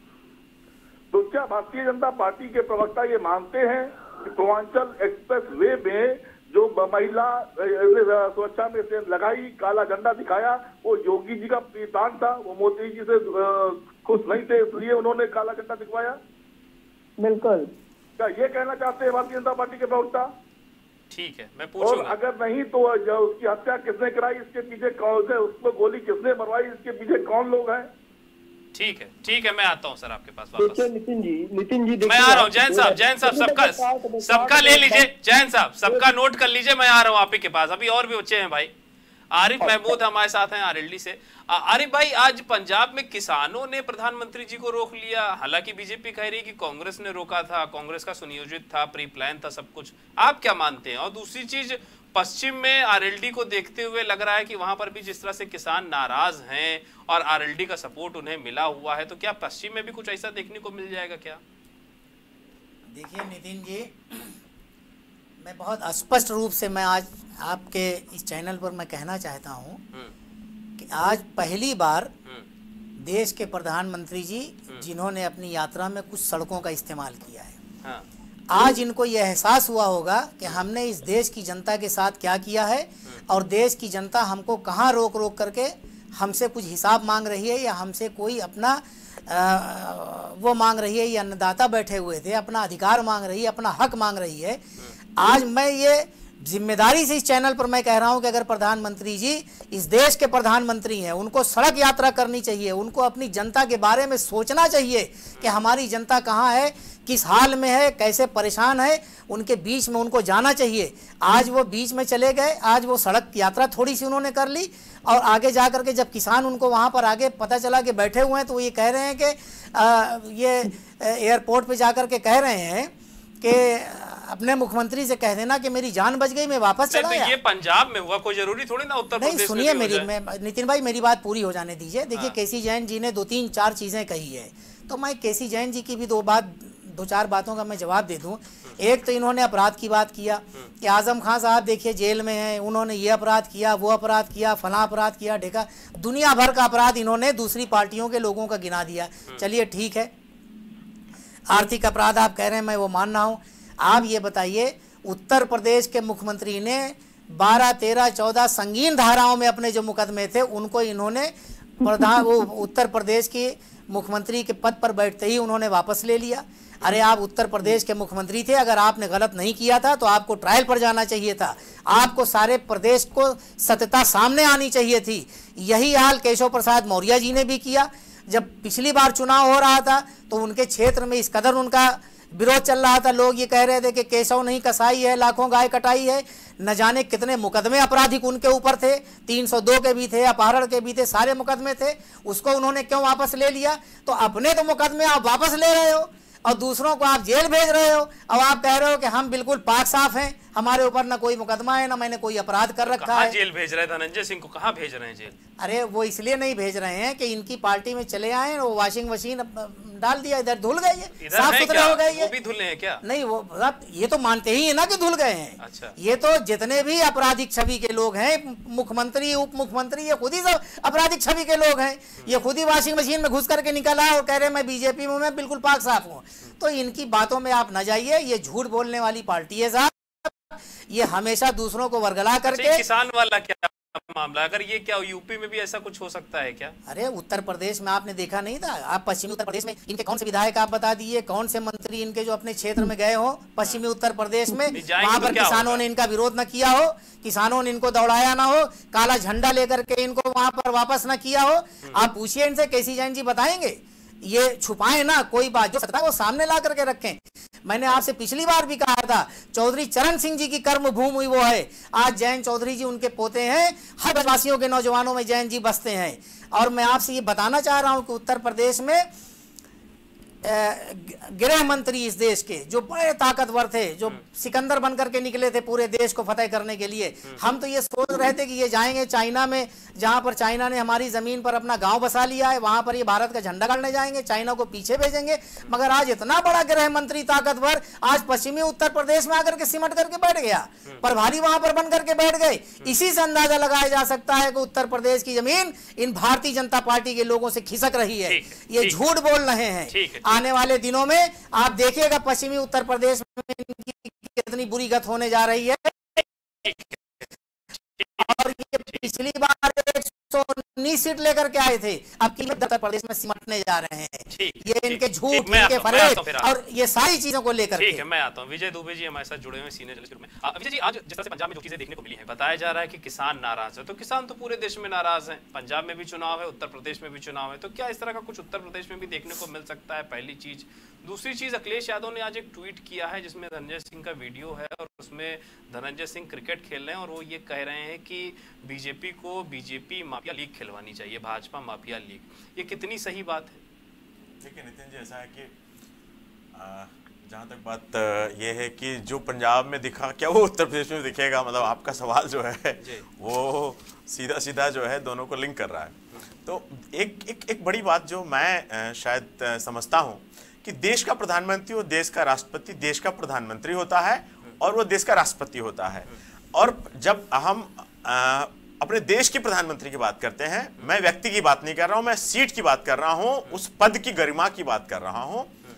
तो क्या भारतीय जनता पार्टी के प्रवक्ता ये मानते हैं कि पूर्वांचल एक्सप्रेस वे में जो महिला सुरक्षा में से लगाई, काला झंडा दिखाया, वो योगी जी का प्रीतान था, वो मोदी जी से खुश नहीं थे इसलिए उन्होंने काला झंडा दिखवाया? बिल्कुल। क्या ये कहना चाहते हैं भारतीय जनता पार्टी के प्रवक्ता? ठीक है, मैं पूछूंगा। और अगर नहीं तो उसकी हत्या किसने कराई, इसके पीछे कौन से, उसको गोली किसने मरवाई, इसके पीछे कौन लोग हैं? ठीक है ठीक है, मैं आता हूँ सर आपके पास वापस। नितिन जी नितिन जी मैं आ रहा हूँ। जैन साहब जैन साहब सबका सबका ले लीजिए, जैन साहब सबका नोट कर लीजिए, मैं आ रहा हूँ आप ही के पास। अभी और भी बच्चे हैं भाई। आरिफ महमूद हमारे साथ हैं आरएलडी से। आरिफ भाई, आज पंजाब में किसानों ने प्रधानमंत्री जी को रोक लिया, हालांकि बीजेपी कह रही है कि कांग्रेस ने रोका था, कांग्रेस का सुनियोजित था, प्री प्लान था सब कुछ। आप क्या मानते हैं? और दूसरी चीज, पश्चिम में आरएलडी को देखते हुए लग रहा है कि वहां पर भी जिस तरह से किसान नाराज हैं और आरएलडी का सपोर्ट उन्हें मिला हुआ है, तो क्या पश्चिम में भी कुछ ऐसा देखने को मिल जाएगा क्या? देखिए नितिन जी, मैं बहुत स्पष्ट रूप से मैं आज आपके इस चैनल पर मैं कहना चाहता हूं कि आज पहली बार देश के प्रधानमंत्री जी जिन्होंने अपनी यात्रा में कुछ सड़कों का इस्तेमाल किया है। हाँ। आज इनको ये एहसास हुआ होगा कि हमने इस देश की जनता के साथ क्या किया है और देश की जनता हमको कहाँ रोक रोक करके हमसे कुछ हिसाब मांग रही है या हमसे कोई अपना आ, वो मांग रही है, ये अन्नदाता बैठे हुए थे अपना अधिकार मांग रही है, अपना हक मांग रही है। आज मैं ये जिम्मेदारी से इस चैनल पर मैं कह रहा हूं कि अगर प्रधानमंत्री जी इस देश के प्रधानमंत्री हैं, उनको सड़क यात्रा करनी चाहिए, उनको अपनी जनता के बारे में सोचना चाहिए कि हमारी जनता कहाँ है, किस हाल में है, कैसे परेशान है, उनके बीच में उनको जाना चाहिए। आज वो बीच में चले गए, आज वो सड़क यात्रा थोड़ी सी उन्होंने कर ली और आगे जा करके जब किसान उनको वहाँ पर आगे पता चला कि बैठे हुए हैं तो वो ये कह रहे हैं कि ये एयरपोर्ट पे जा करके कह रहे हैं कि अपने मुख्यमंत्री से कह देना कि मेरी जान बच गई, मैं वापस चला गया। तो ये पंजाब में हुआ, कोई जरूरी थोड़ी ना उत्तर प्रदेश में। नहीं सुनिए मेरी, मैं नितिन भाई मेरी बात पूरी हो जाने दीजिए। देखिए केसी जैन जी ने दो तीन चार चीजें कही है, तो मैं केसी जैन जी की भी दो बात दो चार बातों का मैं जवाब दे दूं। एक तो इन्होंने अपराध की बात किया कि आजम खान साहब देखिए जेल में हैं, उन्होंने ये अपराध किया, वो अपराध किया, फला अपराध किया, ढेका दुनिया भर का अपराध इन्होंने दूसरी पार्टियों के लोगों का गिना दिया। चलिए ठीक है, आर्थिक अपराध आप कह रहे हैं, मैं वो मान रहा हूँ। आप ये बताइए उत्तर प्रदेश के मुख्यमंत्री ने बारह तेरह चौदह संगीन धाराओं में अपने जो मुकदमे थे उनको इन्होंने प्रधान वो उत्तर प्रदेश के मुख्यमंत्री के पद पर बैठते ही उन्होंने वापस ले लिया। अरे आप उत्तर प्रदेश के मुख्यमंत्री थे, अगर आपने गलत नहीं किया था तो आपको ट्रायल पर जाना चाहिए था, आपको सारे प्रदेश को सत्यता सामने आनी चाहिए थी। यही हाल केशव प्रसाद मौर्य जी ने भी किया। जब पिछली बार चुनाव हो रहा था तो उनके क्षेत्र में इस कदर उनका विरोध चल रहा था, लोग ये कह रहे थे कि केशव नहीं कसाई है, लाखों गाय कटाई है, न जाने कितने मुकदमे आपराधिक उनके ऊपर थे, तीन सौ दो के भी थे, अपहरण के भी थे, सारे मुकदमे थे। उसको उन्होंने क्यों वापस ले लिया? तो अपने तो मुकदमे आप वापस ले रहे हो और दूसरों को आप जेल भेज रहे हो। अब आप कह रहे हो कि हम बिल्कुल पाक साफ हैं, हमारे ऊपर ना कोई मुकदमा है, ना मैंने कोई अपराध कर रखा है। जेल भेज रहे हैं धनंजय सिंह को, कहाँ भेज रहे हैं जेल? अरे वो इसलिए नहीं भेज रहे हैं कि इनकी पार्टी में चले आए, वो वॉशिंग मशीन डाल दिया, इधर धुल गए, ये साफ सुथरे हो गए। वो भी धुले हैं क्या? नहीं, वो ये तो मानते ही है ना कि धुल गए हैं। अच्छा। ये तो जितने भी आपराधिक छवि के लोग हैं, मुख्यमंत्री उप मुख्यमंत्री, ये खुद ही सब आपराधिक छवि के लोग हैं। ये खुद ही वॉशिंग मशीन में घुस करके निकला और कह रहे मैं बीजेपी में मैं बिल्कुल पाक साफ हूँ। तो इनकी बातों में आप न जाइए, ये झूठ बोलने वाली पार्टी है साहब। ये हमेशा दूसरों को वर्गला करके। किसान वाला क्या मामला, अगर ये क्या यूपी में भी ऐसा कुछ हो सकता है क्या? अरे उत्तर प्रदेश में आपने देखा नहीं था? आप पश्चिमी उत्तर प्रदेश में इनके कौन से विधायक आप बता दीजिए, कौन से मंत्री इनके जो अपने क्षेत्र में गए हो पश्चिमी उत्तर प्रदेश में, वहां पर किसानों ने इनका विरोध न किया हो, किसानों ने इनको दौड़ाया ना हो, काला झंडा लेकर के इनको वहां पर वापस न किया हो? आप पूछिए इनसे, केसी जैन जी बताएंगे। ये छुपाए ना, कोई बात जो सत्ता वो सामने ला करके रखें। मैंने आपसे पिछली बार भी कहा था, चौधरी चरण सिंह जी की कर्म भूमि वो है। आज जैन चौधरी जी उनके पोते हैं, हर ब्रजवासियों के नौजवानों में जैन जी बसते हैं। और मैं आपसे ये बताना चाह रहा हूं कि उत्तर प्रदेश में गृह मंत्री इस देश के जो बड़े ताकतवर थे, जो सिकंदर बनकर के निकले थे पूरे देश को फतेह करने के लिए, हम तो ये सोच रहे थे कि ये जाएंगे चाइना में, जहां पर चाइना ने हमारी जमीन पर अपना गांव बसा लिया है, वहां पर ये भारत का झंडा गाड़ने जाएंगे, चाइना को पीछे भेजेंगे। मगर आज इतना बड़ा गृह मंत्री ताकतवर आज पश्चिमी उत्तर प्रदेश में आकर के सिमट करके बैठ गया, प्रभारी वहां पर बन करके बैठ गए। इसी से अंदाजा लगाया जा सकता है कि उत्तर प्रदेश की जमीन इन भारतीय जनता पार्टी के लोगों से खिसक रही है। ये झूठ बोल रहे हैं। आने वाले दिनों में आप देखिएगा पश्चिमी उत्तर प्रदेश में इनकी कितनी बुरी गत होने जा रही है। और ये पिछली बार एक सौ उन्नीस सीट लेकर के आए थे, अब की उत्तर प्रदेश में सिमटने जा रहे हैं। ये इनके झूठ, इनके फरेब और ये सारी चीजों को लेकर। ठीक है, मैं आता हूँ। विजय दुबे जी हमारे साथ जुड़े हुए सीनियर जर्नलिस्ट में। विजय जी, आज जिस तरह से पंजाब में जो चीजें देखने को मिली है, बताया जा रहा है कि किसान नाराज है, तो किसान तो पूरे देश में नाराज है। पंजाब में भी चुनाव है, उत्तर प्रदेश में भी चुनाव है, तो क्या इस तरह का कुछ उत्तर प्रदेश में भी देखने को मिल सकता है? पहली चीज। दूसरी चीज, अखिलेश यादव ने आज एक ट्वीट किया है जिसमें धनंजय सिंह का वीडियो है और उसमें धनंजय सिंह क्रिकेट खेल रहे हैं और वो ये कह रहे हैं कि बीजेपी को बीजेपी माफिया लीग खिलवानी चाहिए, भाजपा माफिया लीग। ये कितनी सही बात है? देखिए नितिन जी, ऐसा है कि जहाँ तक बात ये है कि जो पंजाब में दिखा क्या वो उत्तर प्रदेश में दिखेगा, मतलब आपका सवाल जो है वो सीधा सीधा जो है दोनों को लिंक कर रहा है। तो एक एक एक बड़ी बात जो मैं शायद समझता हूँ कि देश का प्रधानमंत्री और देश का राष्ट्रपति देश का प्रधानमंत्री होता है और वो देश का राष्ट्रपति होता है। और जब हम आ, अपने देश के प्रधानमंत्री की बात करते हैं, मैं व्यक्ति की बात नहीं कर रहा हूं, मैं सीट की बात कर रहा हूं, उस पद की गरिमा की बात कर रहा हूं,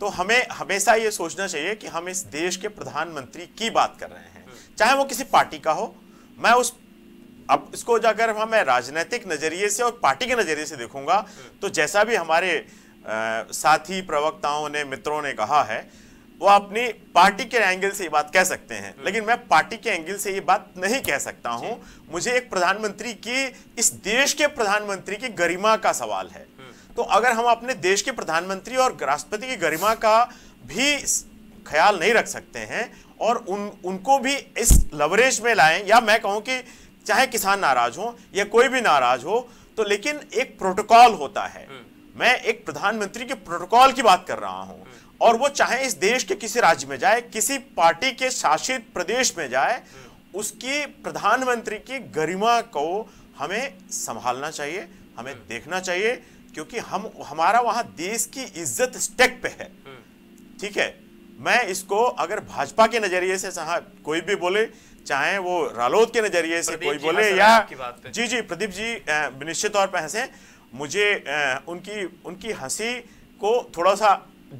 तो हमें हमेशा ये सोचना चाहिए कि हम इस देश के प्रधानमंत्री की बात कर रहे हैं, चाहे वो किसी पार्टी का हो। मैं उस अब इसको जाकर हम मैं राजनीतिक नजरिए से और पार्टी के नजरिए से देखूंगा तो जैसा भी हमारे आ, साथी प्रवक्ताओं ने, मित्रों ने कहा है, वो अपनी पार्टी के एंगल से ये बात कह सकते हैं, लेकिन मैं पार्टी के एंगल से ये बात नहीं कह सकता हूं। मुझे एक प्रधानमंत्री की, इस देश के प्रधानमंत्री की गरिमा का सवाल है। तो अगर हम अपने देश के प्रधानमंत्री और राष्ट्रपति की गरिमा का भी ख्याल नहीं रख सकते हैं और उन उनको भी इस लवरेज में लाएं, या मैं कहूं कि चाहे किसान नाराज हो या कोई भी नाराज हो, तो लेकिन एक प्रोटोकॉल होता है। मैं एक प्रधानमंत्री के प्रोटोकॉल की बात कर रहा हूं, और वो चाहे इस देश के किसी राज्य में जाए, किसी पार्टी के शासित प्रदेश में जाए, उसकी प्रधानमंत्री की गरिमा को हमें संभालना चाहिए, हमें देखना चाहिए, क्योंकि हम हमारा वहां देश की इज्जत स्टेक पे है। ठीक है, मैं इसको अगर भाजपा के नजरिए से चाहे कोई भी बोले, चाहे वो रालोद के नजरिए से कोई बोले, या जी जी प्रदीप जी निश्चित तौर पर हंसे, मुझे उनकी उनकी हंसी को थोड़ा सा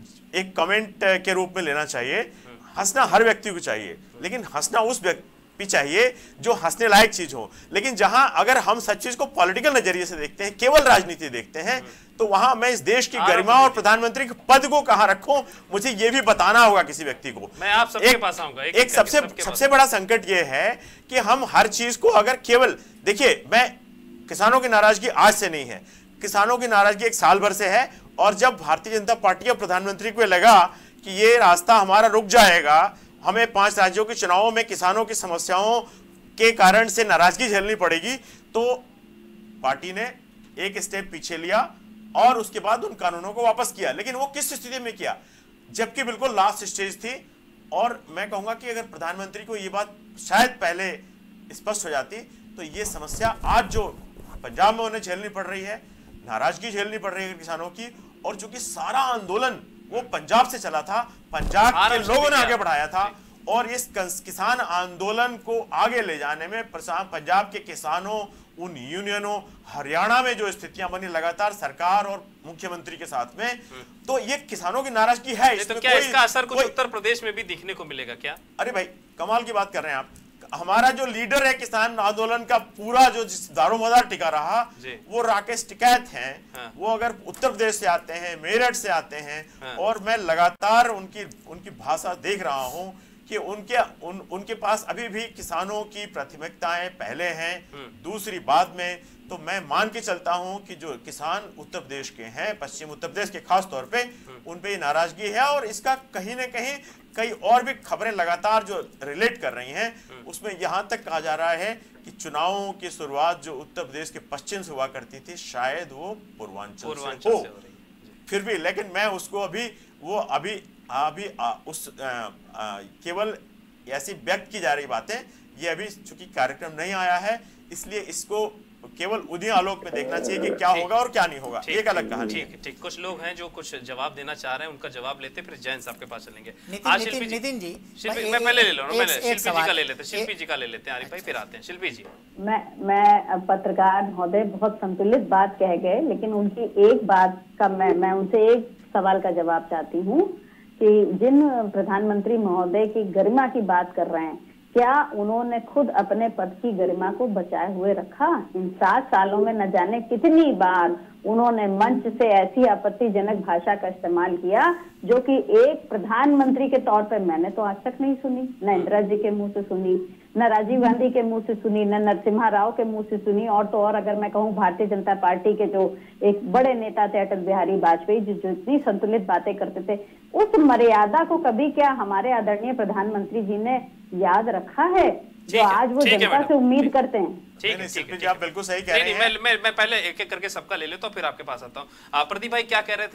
एक कमेंट के रूप में लेना चाहिए। हंसना हर व्यक्ति को चाहिए, लेकिन हंसना उस व्यक्ति भी चाहिए जो हंसने लायक चीज हो। लेकिन जहां अगर हम सब चीज को पॉलिटिकल नजरिए से देखते हैं, केवल राजनीति देखते हैं, तो वहां मैं इस देश की गरिमा और प्रधानमंत्री के पद को कहां रखूं, मुझे यह भी बताना होगा किसी व्यक्ति को। मैं आप सबके पास आऊंगा। एक, एक सबसे सबसे बड़ा संकट यह है कि हम हर चीज को अगर केवल देखिए, मैं किसानों की नाराजगी आज से नहीं है, किसानों की नाराजगी एक साल भर से है, और जब भारतीय जनता पार्टी और प्रधानमंत्री को लगा कि ये रास्ता हमारा रुक जाएगा, हमें पांच राज्यों के चुनावों में किसानों की समस्याओं के कारण से नाराजगी झेलनी पड़ेगी, तो पार्टी ने एक स्टेप पीछे लिया और उसके बाद उन कानूनों को वापस किया। लेकिन वो किस स्थिति में किया, जबकि बिल्कुल लास्ट स्टेज थी। और मैं कहूंगा कि अगर प्रधानमंत्री को ये बात शायद पहले स्पष्ट हो जाती, तो ये समस्या आज जो पंजाब में उन्हें झेलनी पड़ रही है, नाराजगी झेलनी पड़ रही है किसानों की, और चूंकि सारा आंदोलन वो पंजाब से चला था, पंजाब के लोगों ने आगे बढ़ाया था, और इस किसान आंदोलन को आगे ले जाने में पंजाब के किसानों, उन यूनियनों, हरियाणा में जो स्थितियां बनी लगातार सरकार और मुख्यमंत्री के साथ में, तो ये किसानों की नाराजगी है। तो क्या इसका असर कुछ उत्तर प्रदेश में भी दिखने को मिलेगा क्या? अरे भाई कमाल की बात कर रहे हैं आप। हमारा जो लीडर है किसान आंदोलन का, पूरा जो दारोमदार टिका रहा, वो राकेश टिकैत हैं। हाँ। वो अगर उत्तर प्रदेश से आते हैं, मेरठ से आते हैं, हाँ। और मैं लगातार उनकी उनकी भाषा देख रहा हूं कि उनके उन, उनके पास अभी भी किसानों की प्राथमिकताएं पहले हैं, दूसरी बाद में। तो मैं मान के चलता हूं कि जो किसान उत्तर प्रदेश के हैं, पश्चिम उत्तर प्रदेश के खास तौर पे, उन पे नाराजगी है, और इसका कहीं ना कहीं कई और भी खबरें लगातार जो रिलेट कर रही हैं, उसमें यहां तक कहा जा रहा है कि चुनावों की शुरुआत जो उत्तर प्रदेश के पश्चिम से हुआ करती थी, शायद वो पूर्वांचल से हो। फिर भी लेकिन मैं उसको अभी वो अभी अभी आ, उस आ, आ, केवल ऐसी व्यक्त की जा रही बातें, ये अभी चूंकि कार्यक्रम नहीं आया है, इसलिए इसको केवल उन्हीं आलोक में देखना चाहिए कि क्या होगा और क्या नहीं होगा। एक अलग कहानी है। ठीक, कुछ लोग हैं जो कुछ जवाब देना चाह रहे हैं, उनका जवाब लेते फिर जैन साहब के पास चलेंगे। नितिन, नितिन, नितिन जी, शिल्पी, मैं पहले ले लो ना, पहले शिल्पी जी का ले लेते हैं, शिल्पी जी का ले लेते हैं, आरिफ भाई फिर आते हैं। शिल्पी जी, मैं मैं पत्रकार महोदय बहुत संतुलित बात कह गए, लेकिन उनकी एक बात का मैं मैं उनसे एक सवाल का जवाब चाहती हूँ कि जिन प्रधानमंत्री महोदय की गरिमा की बात कर रहे हैं, क्या उन्होंने खुद अपने पद की गरिमा को बचाए हुए रखा? इन सात सालों में न जाने कितनी बार उन्होंने मंच से ऐसी आपत्तिजनक भाषा का इस्तेमाल किया जो कि एक प्रधानमंत्री के तौर पर मैंने तो आज तक नहीं सुनी, न इंदिरा जी के मुंह से सुनी, न राजीव गांधी के मुंह से सुनी, न नरसिम्हा राव के मुंह से सुनी, और तो और अगर मैं कहूँ भारतीय जनता पार्टी के जो एक बड़े नेता थे अटल बिहारी वाजपेयी, जो जो इतनी संतुलित बातें करते थे, उस मर्यादा को कभी क्या हमारे आदरणीय प्रधानमंत्री जी ने याद रखा है जो आज वो जनता से उम्मीद करते हैं? ठीक है, ठीक है, आप बिल्कुल सही कह रहे हैं। मैं, मैं, मैं पहले एक एक करके सबका ले लेता हूं, फिर आपके पास आता हूं। प्रदीप भाई क्या कह रहे थे?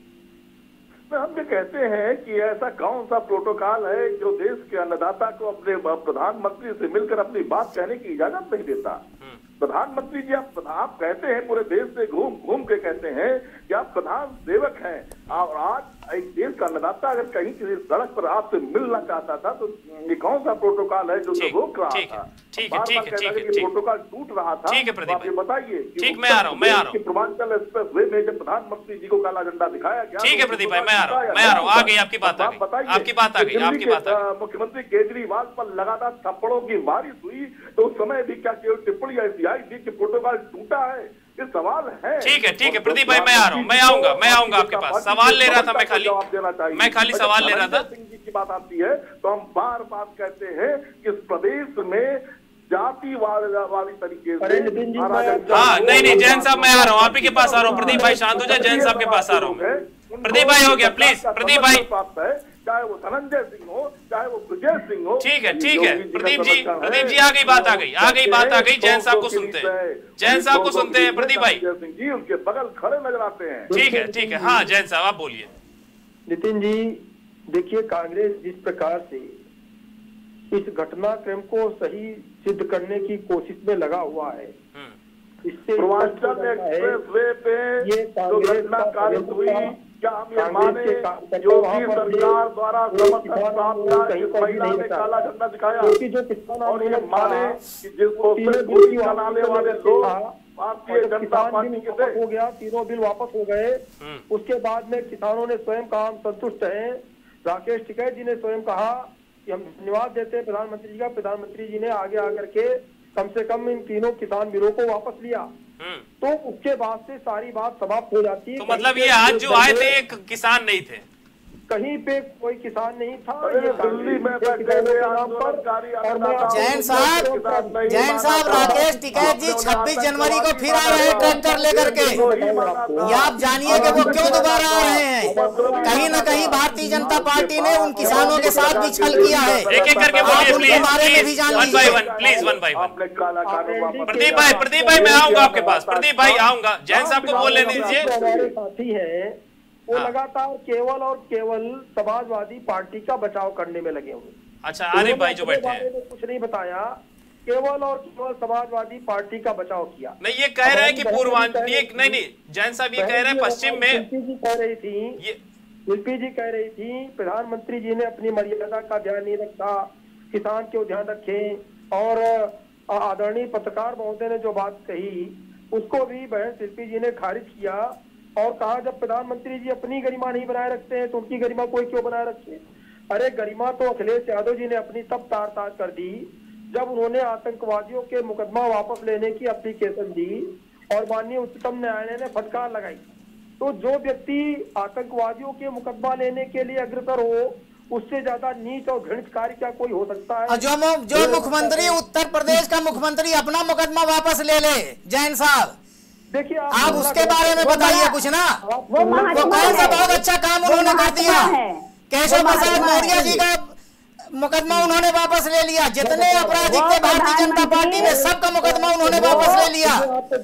हम ये कहते हैं कि ऐसा कौन सा प्रोटोकॉल है जो देश के अन्नदाता को अपने प्रधानमंत्री से मिलकर अपनी बात कहने की इजाजत नहीं देता? प्रधानमंत्री जी, आप आप कहते हैं पूरे देश से घूम घूम के कहते हैं कि आप प्रधान सेवक हैं, और आज एक देश का अन्नदाता अगर कहीं किसी सड़क पर आपसे मिलना चाहता था तो ये कौन सा प्रोटोकॉल है जो रोक रहा था? ठीक है, ठीक है, ठीक है, प्रोटोकॉल टूट रहा था। ठीक है प्रदीप भाई, बताइए। ठीक, मैं आ रहा हूँ, मैं आ रहा हूँ। पूर्वांचल एक्सप्रेस वे में जब प्रधानमंत्री जी को काला झंडा दिखाया गया, ठीक है प्रदीप भाई, मैं आ रहा हूँ, मैं आ रहा हूँ, आ गई आपकी बात, आ गई आपकी बात, आ गई आपकी बात। मुख्यमंत्री केजरीवाल पर लगातार थप्पड़ों की बारिश हुई तो उस समय भी क्या केवल टिप्पणी ऐसी आई थी कि प्रोटोकॉल टूटा है? ये सवाल है। ठीक है, ठीक है प्रदीप भाई, मैं आ रहा हूँ, मैं आऊंगा, मैं आऊंगा आपके पास। सवाल ले रहा था मैं, खाली मैं खाली सवाल ले रहा था। सिंह जी की बात आती है तो हम बार बार कहते हैं कि इस प्रदेश में जातिवादी तरीके से, हाँ नहीं नहीं जैन साहब मैं आ रहा हूँ, आप ही के पास आ रहा हूँ। प्रदीप भाई शांत हो जाए, जैन साहब के पास आ रहा हूँ। प्रदीप भाई हो गया, प्लीज प्रदीप भाई, चाहे वो धनंजय सिंह हो चाहे वो विजय सिंह हो। ठीक है, ठीक है प्रदीप जी, प्रदीप जी आ गई बात, आ गई आ गई बात, आ गई। जैन साहब को सुनते हैं, जैन साहब को सुनते हैं प्रदीप भाई जी, उनके बगल खड़े नजर आते हैं। ठीक है, ठीक है, हाँ जैन साहब आप बोलिए। नितिन जी देखिए, कांग्रेस जिस प्रकार से इस घटनाक्रम को सही सिद्ध करने की कोशिश में लगा हुआ है, इससे पूर्वांचल एक्सप्रेस वे पे ये जो घटना कारित हुई, क्या हम ये माने योगी सरकार द्वारा समर्थन प्राप्त इस महिला ने काला झंडा दिखाया, और ये माने कि जिसको गोली चलाने वाले लोग भारतीय जनता पार्टी के थे? हो गया, तीनों बिल वापस हो गए। उसके बाद में किसानों ने स्वयं कहा हम संतुष्ट हैं। राकेश टिकैत जी ने स्वयं कहा कि हम धन्यवाद देते हैं प्रधानमंत्री जी का। प्रधानमंत्री जी ने आगे आकर के कम से कम इन तीनों किसान बिलों को वापस लिया, तो उसके बाद से सारी बात समाप्त हो जाती है। तो मतलब ये आज जो आए थे एक किसान नहीं थे, कहीं पे कोई किसान नहीं था। दिल्ली में जैन साहब जैन साहब राकेश टिकैत जी छब्बीस जनवरी को फिर आ रहे हैं ट्रैक्टर लेकर के। ये आप जानिए कि वो क्यों दोबारा आ रहे हैं। कहीं न कहीं भारतीय जनता पार्टी ने उन किसानों के साथ भी छल किया है। एक एक करके बोलिए प्लीज, बारे में भी जान लीजिए please, one by one. Pradeep भाई, प्रदीप भाई मैं आऊंगा आपके पास, प्रदीप भाई आऊंगा। जैन साहब को बोलने दीजिए। साथी है वो लगातार केवल और केवल समाजवादी पार्टी का बचाव करने में लगे हुए। अच्छा आरिफ भाई जो बैठे हैं, कुछ नहीं बताया, केवल और केवल समाजवादी पार्टी का बचाव किया। नहीं ये कह रहे हैं कि पूर्वांचल, नहीं नहीं जैन साहब ये कह रहे हैं पश्चिम में, शिल्पी जी कह रही थी ये शिल्पी जी कह रही थी प्रधानमंत्री जी ने अपनी मर्यादा का ध्यान नहीं रखा, किसान क्यों ध्यान रखें। और आदरणीय पत्रकार महोदय ने जो बात कही उसको भी बहन शिल्पी जी ने खारिज किया और कहा जब प्रधानमंत्री जी अपनी गरिमा नहीं बनाए रखते हैं तो उनकी गरिमा कोई क्यों बनाए रखे। अरे गरिमा तो अखिलेश यादव जी ने अपनी तब तार तार कर दी जब उन्होंने आतंकवादियों के मुकदमा वापस लेने की एप्लीकेशन दी और माननीय उच्चतम न्यायालय ने फटकार लगाई। तो जो व्यक्ति आतंकवादियों के मुकदमा लेने के लिए अग्रसर हो उससे ज्यादा नीच और घृणित कार्य क्या कोई हो सकता है। जो जो मुख्यमंत्री उत्तर प्रदेश का मुख्यमंत्री अपना मुकदमा वापस ले ले, जैन साहब देखिए आप उसके बारे में बताइए कुछ ना। वो कौन सा बहुत अच्छा काम उन्होंने कर दिया। केशव प्रसाद मौर्य जी का मुकदमा उन्होंने वापस ले लिया। जितने अपराधी थे भारतीय जनता पार्टी में सबका मुकदमा उन्होंने वापस ले लिया।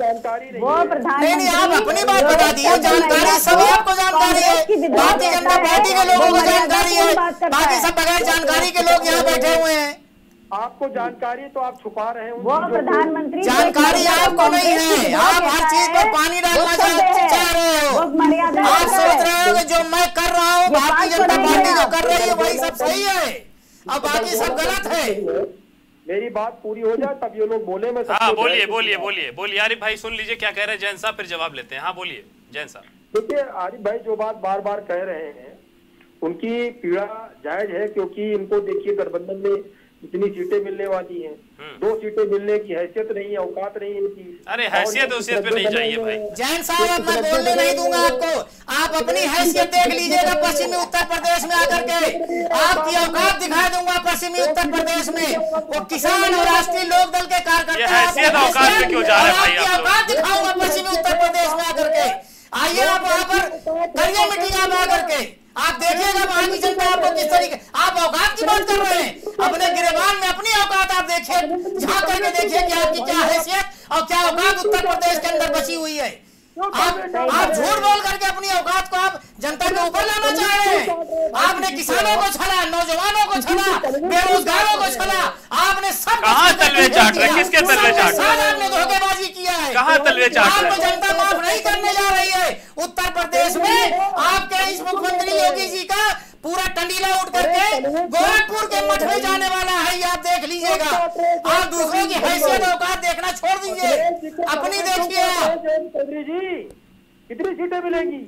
नहीं नहीं आप अपनी बात बता दिए, जानकारी सभी आपको जानकारी है, भारतीय जनता पार्टी के लोगों को जानकारी है, बाकी सब बगैर जानकारी के लोग यहाँ बैठे हुए हैं। आपको जानकारी तो आप छुपा रहे हैं। वो प्रधानमंत्री जानकारी आपको नहीं है, आप हर चीज पर पानी डालना चाह रहे हो। आप सोच रहे हो कि जो मैं कर रहा हूँ भारतीय जनता पार्टी जो कर रही है वही सब सही है और बाकी सब गलत है। मेरी बात पूरी हो जाए तब ये लोग बोले। मैं हाँ बोलिए बोलिए बोलिए बोलिए आरिफ भाई सुन लीजिए क्या कह रहे हैं जैन साहब, फिर जवाब लेते हैं। हाँ बोलिए जैन साहब। देखिए आरिफ भाई जो बात बार बार कह रहे हैं उनकी पीड़ा जायज है, क्योंकि इनको देखिए गठबंधन में इतनी सीटें मिलने वाली हैं, दो सीटें मिलने की हैसियत नहीं है, औकात नहीं इनकी। अरे हैसियत हैसियत पे नहीं चाहिए भाई। जैन साहब अब मैं बोलने नहीं दूंगा आपको, आप अपनी हैसियत देख लीजिएगा पश्चिमी उत्तर प्रदेश में आकर के। आपकी औकात दिखा दूंगा पश्चिमी उत्तर प्रदेश में। वो किसान और राष्ट्रीय लोक दल के कार्यकर्ता हैसियत औकात पे क्यों जा रहे हैं भाई? औकात दिखाऊंगा पश्चिमी उत्तर प्रदेश में आकर के। आइए आप वहाँ पर करिए मीटिंग आप आकर के, आप देखिएगा वहां की जनता आपको किस तरीके। आप औकात की बात कर रहे हैं, अपने गिरबान में अपनी औकात आप देखिए, झांक करके देखिए कि आपकी क्या हैसियत और क्या औकात उत्तर प्रदेश के अंदर बची हुई है। आप आप झूठ बोल करके अपनी औकात को आप जनता के ऊपर लाना चाह रहे हैं। आपने किसानों को छला, नौजवानों को छला, बेरोजगारों को छला, आपने सब कहां तलवे चाट रहे, किसके तलवे चाट रहे? आपने धोखेबाजी किया है। कहां तलवे चाट रहे? आपको जनता माफ नहीं करने जा रही है। उत्तर प्रदेश में आपके इस मुख्यमंत्री योगी जी का पूरा टंडीला उठ करके गोरखपुर के मठ में जाने वाला है, ये आप देख लीजिएगा। आप दूसरों की हैसियत औकात देखना छोड़ दीजिए, अपनी देखिए आप। चौधरी जी कितनी सीटें मिलेंगी?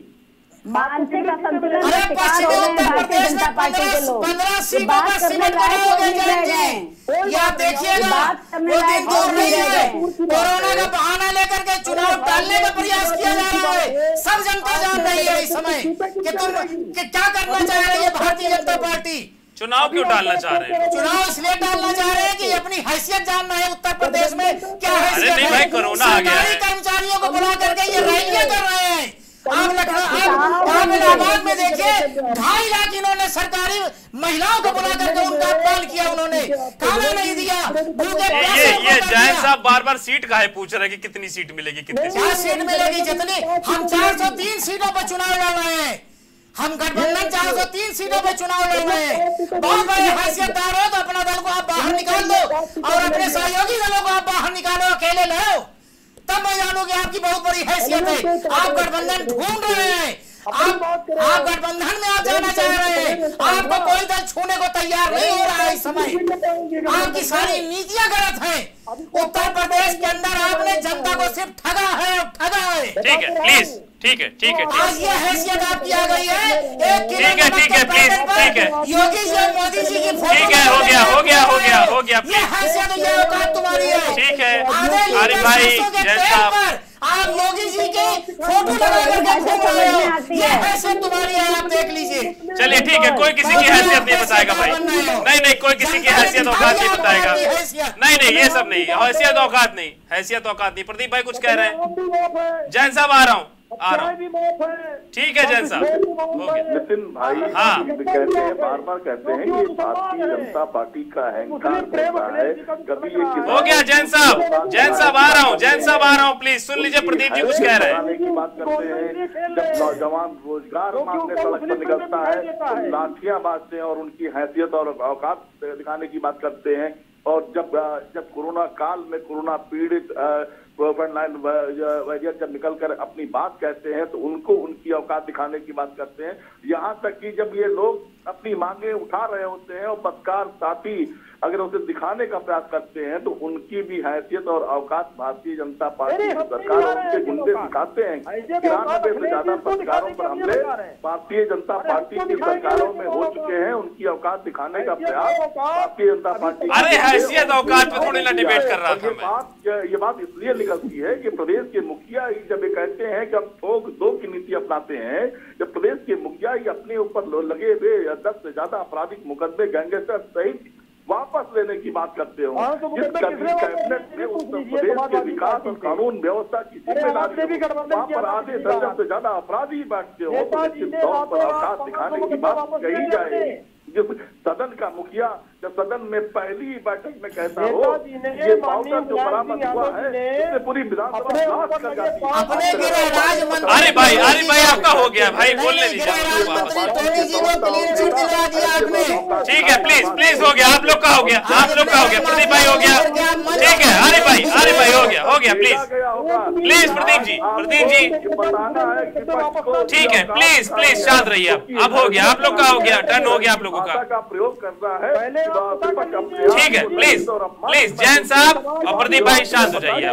मानसिक असंतुलन अरे पश्चिमी उत्तर प्रदेश में पंद्रह पंद्रह सीटों का सिमट बनाओगे जैन जी, ये आप देखिएगा। वो दिन दूर नहीं है, कोरोना का बहाना लेकर के चुनाव टालने का प्रयास किया जा रहा है। सब जनता जान रही है इस समय कि तुम कि क्या करना चाह रही है भारतीय जनता पार्टी। चुनाव क्यों डालना चाह रहे हैं? चुनाव इसलिए डालना चाह रहे हैं कि अपनी हैसियत जानना है उत्तर प्रदेश में क्या हैसियत नहीं भाई, कोरोना आ गया है। कर्मचारियों को बुला करके ये रैलियां कर रहे हैं। आप लखनऊ आप इलाहाबाद में देखिए, ढाई लाख इन्होंने सरकारी महिलाओं को बुला करके उनका अपमान किया, उन्होंने खाना नहीं दिया, भूखे ये ये जैन साहब बार बार सीट काहे पूछ रहे हैं कि कितनी सीट मिलेगी, कितनी क्या सीट मिलेगी? जितनी हम चार सौ तीन सीटों पर चुनाव लड़ रहे हैं, हम गठबंधन चार सौ तीन सीटों पर चुनाव लड़ रहे हैं। बहुत बड़े हैसियतदार हो तो अपना दल को आप बाहर निकाल दो और अपने सहयोगी दलों को आप बाहर निकालो, अकेले लो, तब मैं जानूंगी आपकी बहुत बड़ी हैसियत है। आप गठबंधन ढूंढ रहे हैं, आप आप गठबंधन में आप जाना चाह रहे हैं, आपको कोई दल छूने को तैयार नहीं हो रहा है इस समय। आपकी सारी नीतियां गलत हैं। उत्तर प्रदेश के अंदर आपने जनता को सिर्फ ठगा है, ठगा है। ठीक है प्लीज, ठीक है ठीक है आज ये हैसियत आपकी आ गई है। एक ठीक है ठीक है प्लीज, ठीक है योगी जी और मोदी जी की फोटो, ठीक है, हो गया हो गया हो गया हो गया ये हैसियत ये औकात तुम्हारी है। ठीक है आधे अरे लीटर भाई सरसों के जैन तेल साहब, पर आप योगी जी के फोटो लगा करके घूम रहे हो, ये हैसियत तुम्हारी है, आप देख लीजिए। चलिए ठीक है, कोई किसी की हैसियत नहीं बताएगा भाई, नहीं नहीं कोई किसी की हैसियत औकात नहीं बताएगा, नहीं नहीं ये सब नहीं, हैसियत औकात नहीं, हैसियत औकात नहीं। प्रदीप भाई कुछ कह रहे हैं? जैन साहब आ रहा हूँ आ रहा हूँ, ठीक है जैन साहब हो गया। नितिन भाई हाँ कहते हैं, बार बार कहते हैं कि ये भारतीय जनता पार्टी का अहंकार होता है, कभी ये हो गया जैन साहब, जैन साहब आ रहा हूँ, जैन साहब आ रहा हूँ, प्लीज सुन लीजिए, प्रदीप जी कुछ कह रहे हैं। की बात करते हैं, जब नौजवान रोजगार मांगने सड़क पर निकलता है तो लाठियां बाजते हैं और उनकी हैसियत और औकात दिखाने की बात करते हैं। और जब जब कोरोना काल में कोरोना पीड़ित फ्रंटलाइन वॉरियर जब निकलकर अपनी बात कहते हैं तो उनको उनकी औकात दिखाने की बात करते हैं। यहाँ तक कि जब ये लोग अपनी मांगे उठा रहे होते हैं और पत्रकार साथी अगर उसे दिखाने का प्रयास करते हैं तो उनकी भी हैसियत और औकात भारतीय जनता पार्टी की सरकार उनके गुंडे दिखाते हैं। तिरानबे से ज्यादा पत्रकारों पर हमले भारतीय जनता पार्टी की सरकारों में हो चुके हैं, उनकी औकात दिखाने का प्रयास भारतीय जनता पार्टी। अरे हैसियत औकात पे थोड़ी ना डिबेट कर रहा था मैं। बात ये बात इसलिए निकलती है कि प्रदेश के मुखिया ही जब ये कहते हैं कि हम ठोक दो की नीति अपनाते हैं, जब प्रदेश के मुखिया ही अपने ऊपर लगे हुए दस से ज्यादा आपराधिक मुकदमे गैंगस्टर सहित वापस लेने की बात करते हो, जिस कैबिनेट में उत्तर प्रदेश के विकास और कानून व्यवस्था की जिम्मेदारी वहाँ पर आधे दर्जन से ज्यादा अपराधी बैठते हो, तो निश्चित तौर पर औकात दिखाने की बात कही जाए। जिस सदन का मुखिया जब सदन में पहली ही बैठक में कहता हो ये पाउडर जो बरामद हुआ है उससे पूरी विधानसभा नाश कर जाती है। अपने गृहराज मंत्री, अरे भाई अरे भाई आपका हो गया भाई, बोलने गृहराज मंत्री टोनी जी को क्लीन चिट दिला दिया आपने। ठीक है प्लीज प्लीज हो गया, आप लोग का हो गया, आप लोग का हो गया, प्रदीप भाई हो गया, ठीक है अरे भाई अरे भाई हो गया हो गया, प्लीज प्लीज प्रदीप जी प्रदीप जी बताना है ठीक है, प्लीज प्लीज शांत रहिए, अब हो गया, आप लोग का हो गया, टर्न हो गया आप लोगों का, का प्रयोग करना है। ठीक है प्लीज प्लीज जैन साहब और प्रदीप भाई शांत हो जाइए।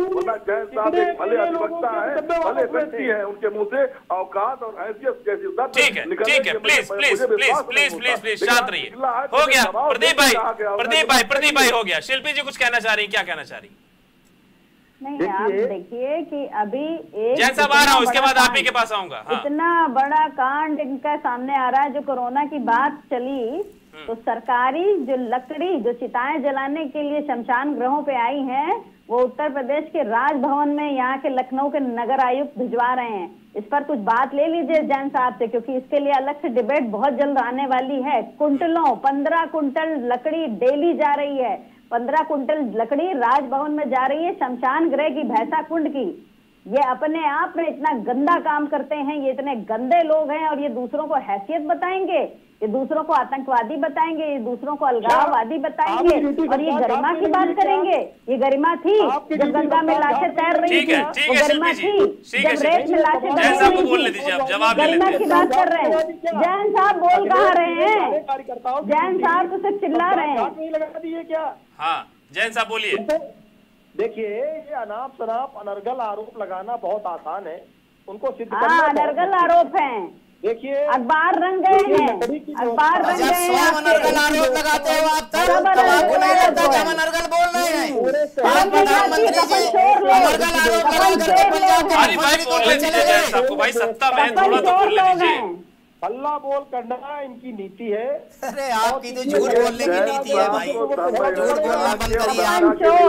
जैन साहब एक भले अधिवक्ता है, भले व्यक्ति है, उनके मुंह से औकात और हैसियत जैसी ठीक है ठीक है please please please please please please शांत रहिए, हो गया प्रदीप भाई प्रदीप भाई प्रदीप भाई हो गया। शिल्पी जी कुछ कहना चाह रही, क्या कहना चाह रही? नहीं आप देखिए कि अभी एक जैन साहब आ रहा हूँ, इसके बाद आप ही के पास आऊंगा। हाँ। इतना बड़ा कांड इनका सामने आ रहा है, जो कोरोना की बात चली तो सरकारी जो लकड़ी जो चिताएं जलाने के लिए शमशान गृहों पे आई हैं वो उत्तर प्रदेश के राजभवन में यहाँ के लखनऊ के नगर आयुक्त भिजवा रहे हैं। इस पर कुछ बात ले लीजिए जैन साहब से, क्योंकि इसके लिए अलग से डिबेट बहुत जल्द आने वाली है। कुंटलों पंद्रह कुंटल लकड़ी डेली जा रही है, पंद्रह कुंटल लकड़ी राजभवन में जा रही है, शमशान गृह की, भैंसा कुंड की। ये अपने आप में इतना गंदा काम करते हैं, ये इतने गंदे लोग हैं और ये दूसरों को हैसियत बताएंगे, ये दूसरों को आतंकवादी बताएंगे, ये दूसरों को अलगाववादी बताएंगे और ये गरिमा की बात करेंगे। ये गरिमा थी जब गंगा में लाशें तैर रही थी, वो गरिमा थी जब रेत में लाशें तैर रही थी। गरिमा की बात कर रहे हैं। जैन साहब बोल कहाँ रहे हैं? जैन साहब तो सिर्फ चिल्ला रहे हैं। क्या हाँ जैन साहब बोलिए। देखिए, ये अनाप शनाप अनर्गल आरोप लगाना बहुत आसान है, उनको सिद्ध करना। हाँ, अनर्गल आरोप हैं। देखिए, अखबार रंग गए हैं, अखबार रंग गए हैं। अनर्गल आरोप लगाते हो आप, तब आपको नहीं लगता कि हम अनर्गल बोल रहे हैं? प्रधानमंत्री जी अनर्गल आरोप लगा करके पंजाब के भाई बोल लीजिए जैन साहब को, भाई सत्ता में थोड़ा तो बोल लीजिए। हल्ला बोल करना इनकी नीति है। अरे आपकी तो झूठ बोलने की नीति है भाई, झूठ बोलना बंद करिए आप।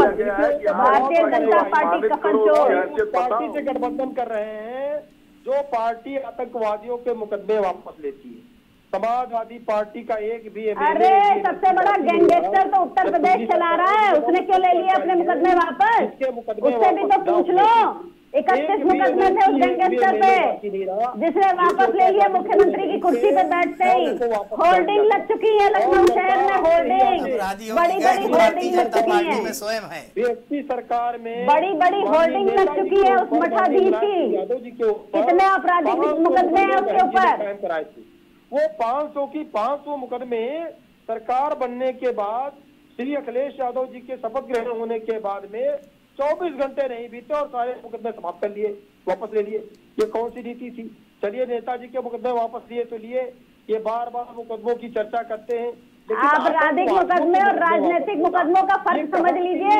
भारतीय जनता पार्टी कफन चोर पार्टी से गठबंधन कर रहे हैं, जो पार्टी आतंकवादियों के मुकदमे वापस लेती है। समाजवादी पार्टी का एक भी अरे सबसे बड़ा गैंगस्टर तो उत्तर प्रदेश चला रहा है, उसने क्यों ले लिया अपने मुकदमे वापस? उससे भी तो पूछ लो। इकतीस मुकदमे थे उस गैंगस्टर पे, जिसने वापस ले लिया मुख्यमंत्री की कुर्सी पे बैठते ही। होल्डिंग लग चुकी है लखनऊ शहर में, होल्डिंग बड़ी बड़ी होल्डिंग लग चुकी है स्वयं है बीएसपी सरकार में, बड़ी बड़ी होल्डिंग लग चुकी है उस मठाधीश की। कितने आपराधिक मुकदमे हैं उसके ऊपर? वो पाँच सौ की पाँच सौ मुकदमे सरकार बनने के बाद, श्री अखिलेश यादव जी के शपथ ग्रहण होने के बाद में चौबीस घंटे नहीं बीते और सारे मुकदमे समाप्त कर लिए, वापस ले लिए। ये कौन सी नीति थी? चलिए नेताजी के मुकदमे वापस लिए तो लिए, ये बार बार मुकदमों की चर्चा करते हैं। आपराधिक मुकदमे और राजनीतिक मुकदमों का फर्क समझ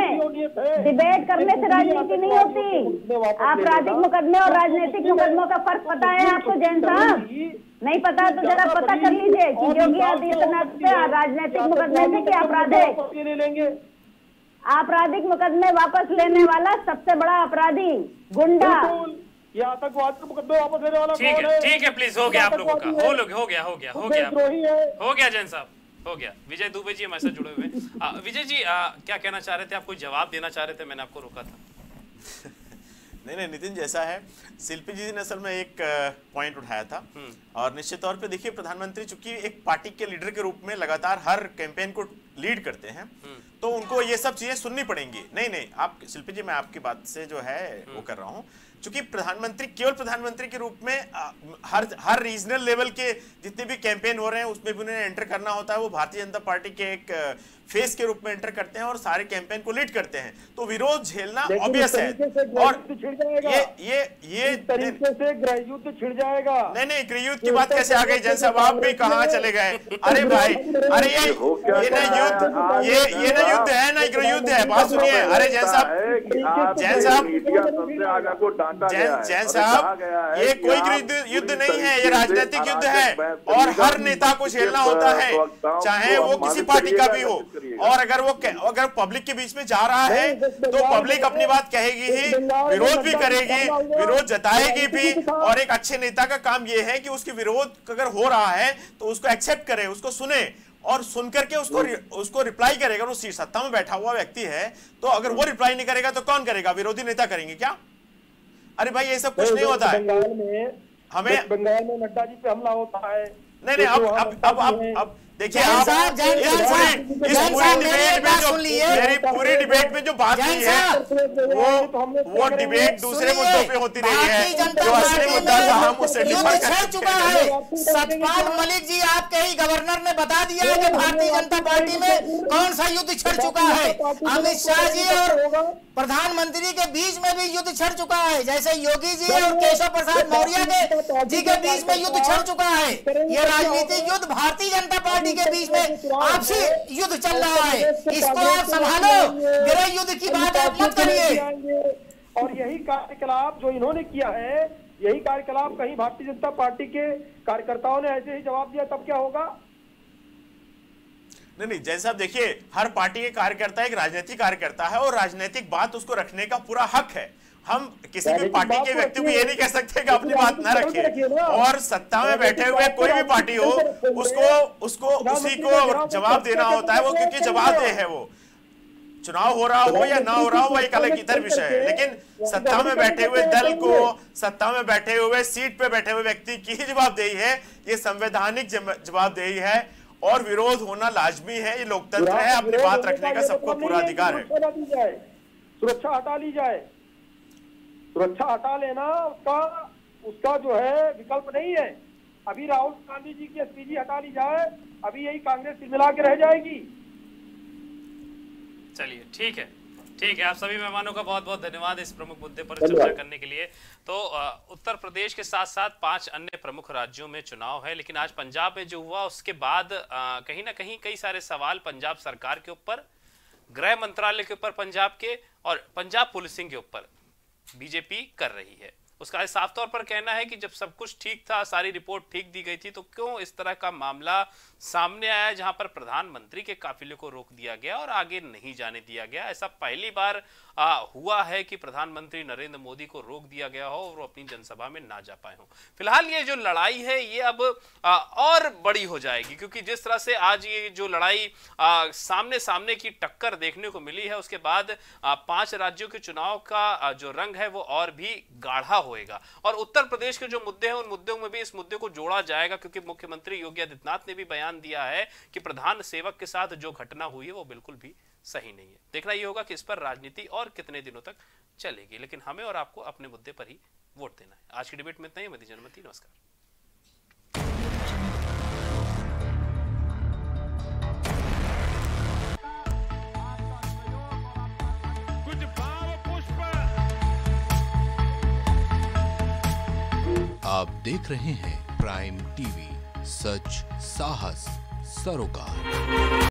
लीजिए। डिबेट करने से राजनीति नहीं होती। आपराधिक मुकदमे और राजनीतिक मुकदमों का फर्क पता है आपको जैन साहब? नहीं पता तो जरा पता कर लीजिए कि योगी आदित्यनाथ पे राजनीतिक मुकदमे से क्या आपराधिक ले लेंगे। आपराधिक मुकदमे वापस लेने वाला सबसे बड़ा अपराधी गुंडा, ये आतंकवाद के मुकदमे वापस लेने वाला ठीक है, ठीक है, प्लीज हो गया आप लोगों का, हो लोग हो गया हो गया हो गया हो गया जैन साहब हो गया। विजय दुबे जी हमारे साथ जुड़े हुए हैं। विजय जी आ, क्या कहना चाह रहे थे? आप कोई जवाब देना चाह रहे थे, मैंने आपको रोका था। नहीं नहीं नितिन, जैसा है शिल्पी जी ने असल में एक पॉइंट उठाया था और निश्चित तौर पे देखिए, प्रधानमंत्री चूंकि एक पार्टी के लीडर के रूप में लगातार हर कैंपेन को लीड करते हैं, तो उनको ये सब चीजें सुननी पड़ेंगी। नहीं नहीं आप शिल्पी जी, मैं आपकी बात से जो है वो कर रहा हूँ, चूंकि प्रधानमंत्री केवल प्रधानमंत्री के रूप में आ, हर हर रीजनल लेवल के जितने भी कैंपेन हो रहे हैं उसमें भी उन्हें एंटर करना होता है। वो भारतीय जनता पार्टी के एक फेस के रूप में एंटर करते हैं और सारे कैंपेन को लीड करते हैं, तो विरोध झेलना ऑब्वियस है। और ये ये ये तरीके से गृहयुद्ध छिड़ जाएगा। नहीं नहीं, गृहयुद्ध की बात कैसे आ गई जैन साहब? आप भी कहाँ चले गए? अरे भाई, अरे ये ये ना युद्ध, ये ये ना युद्ध है ना गृहयुद्ध है। बात सुनिए। अरे जैन साहब, जैन साहब, जैन जैन साहब, ये कोई गृह युद्ध नहीं है, ये राजनीतिक युद्ध है और हर नेता को झेलना होता है, चाहे वो किसी पार्टी का भी हो। और अगर वो अगर पब्लिक के बीच में जा रहा है तो पब्लिक अपनी बात कहेगी ही, विरोध भी करेगी, विरोध जताएगी भी। और एक अच्छे नेता का काम ये है कि उसकी विरोध अगर हो रहा है तो उसको एक्सेप्ट करे, उसको सुने और सुन करके उसको उसको रिप्लाई करेगा। वो सत्ता में बैठा हुआ व्यक्ति है, तो अगर वो रिप्लाई नहीं करेगा तो कौन करेगा? विरोधी नेता करेंगे क्या? अरे भाई, ये सब कुछ नहीं होता है। बंगाल में हमें बंगाल में नड्डा जी पे हमला होता है। नहीं नहीं, अब अब अब अब अब देखिए, आप इस पूरी इस पूरी डिबेट में जो मेरी पूरी डिबेट में जो बात हुई है वो वो डिबेट दूसरे मुद्दों पे होती रही है। जो असली मुद्दा था हम उससे डिफर कर चुका है। सतपाल मलिक जी, आपके ही गवर्नर ने बता दिया है कि भारतीय जनता पार्टी में कौन सा युद्ध छिड़ चुका है। अमित शाह जी और प्रधानमंत्री के बीच में भी युद्ध छिड़ चुका है, जैसे योगी जी और केशव प्रसाद मौर्य के जी के बीच में युद्ध छिड़ चुका है। ये राजनीतिक युद्ध भारतीय जनता पार्टी के बीच में आपसी युद्ध चल रहा है, इसको आप संभालो। गृह युद्ध की बात आप मत करिए। और यही कार्यकलाप जो इन्होंने किया है, यही कार्यकलाप कहीं भारतीय जनता पार्टी के कार्यकर्ताओं ने ऐसे ही जवाब दिया, तब क्या होगा? नहीं नहीं जैसा देखिए, हर पार्टी के कार्यकर्ता एक राजनीतिक कार्यकर्ता है और राजनीतिक बात उसको रखने का पूरा हक है। हम किसी भी पार्टी के व्यक्ति को ये नहीं कह सकते कि अपनी बात ना रखे। और सत्ता में बैठे हुए कोई भी पार्टी हो, उसको उसको उसी को जवाब देना होता है, वो क्योंकि जवाबदेह है। वो चुनाव हो रहा हो या ना हो रहा हो वो एक अलग इधर विषय है, लेकिन सत्ता में बैठे हुए दल को, सत्ता में बैठे हुए सीट पे बैठे हुए व्यक्ति की जवाबदेही है, ये संवैधानिक जवाबदेही है और विरोध होना लाजमी है। ये लोकतंत्र है, अपनी बात रखने का सबको पूरा अधिकार है। सुरक्षा हटा ली जाए, सुरक्षा हटा लेना उसका उसका जो है विकल्प नहीं है। अभी राहुल गांधी जी की एसपीजी हटा ली जाए, अभी यही कांग्रेस मिला के रह जाएगी। चलिए ठीक है, ठीक है। आप सभी मेहमानों का बहुत बहुत धन्यवाद इस प्रमुख मुद्दे पर चर्चा करने के लिए। तो उत्तर प्रदेश के साथ साथ पांच अन्य प्रमुख राज्यों में चुनाव है, लेकिन आज पंजाब में जो हुआ उसके बाद आ, कहीं ना कहीं कई सारे सवाल पंजाब सरकार के ऊपर, गृह मंत्रालय के ऊपर पंजाब के, और पंजाब पुलिसिंग के ऊपर बीजेपी कर रही है। उसका साफ तौर पर कहना है कि जब सब कुछ ठीक था, सारी रिपोर्ट ठीक दी गई थी, तो क्यों इस तरह का मामला सामने आया जहां पर प्रधानमंत्री के काफिले को रोक दिया गया और आगे नहीं जाने दिया गया। ऐसा पहली बार आ, हुआ है कि प्रधानमंत्री नरेंद्र मोदी को रोक दिया गया हो और वो अपनी जनसभा में ना जा पाए हो। फिलहाल ये जो लड़ाई है ये अब आ, और बड़ी हो जाएगी, क्योंकि जिस तरह से आज ये जो लड़ाई आ, सामने सामने की टक्कर देखने को मिली है, उसके बाद आ, पांच राज्यों के चुनाव का आ, जो रंग है वो और भी गाढ़ा होएगा। और उत्तर प्रदेश के जो मुद्दे हैं उन मुद्दों में भी इस मुद्दे को जोड़ा जाएगा, क्योंकि मुख्यमंत्री योगी आदित्यनाथ ने भी बयान दिया है कि प्रधान सेवक के साथ जो घटना हुई है वो बिल्कुल भी सही नहीं है। देखना ये होगा कि इस पर राजनीति और कितने दिनों तक चलेगी, लेकिन हमें और आपको अपने मुद्दे पर ही वोट देना है। आज की डिबेट में इतना ही। मदी जनमती, नमस्कार। आप देख रहे हैं प्राइम टीवी, सच साहस सरोकार।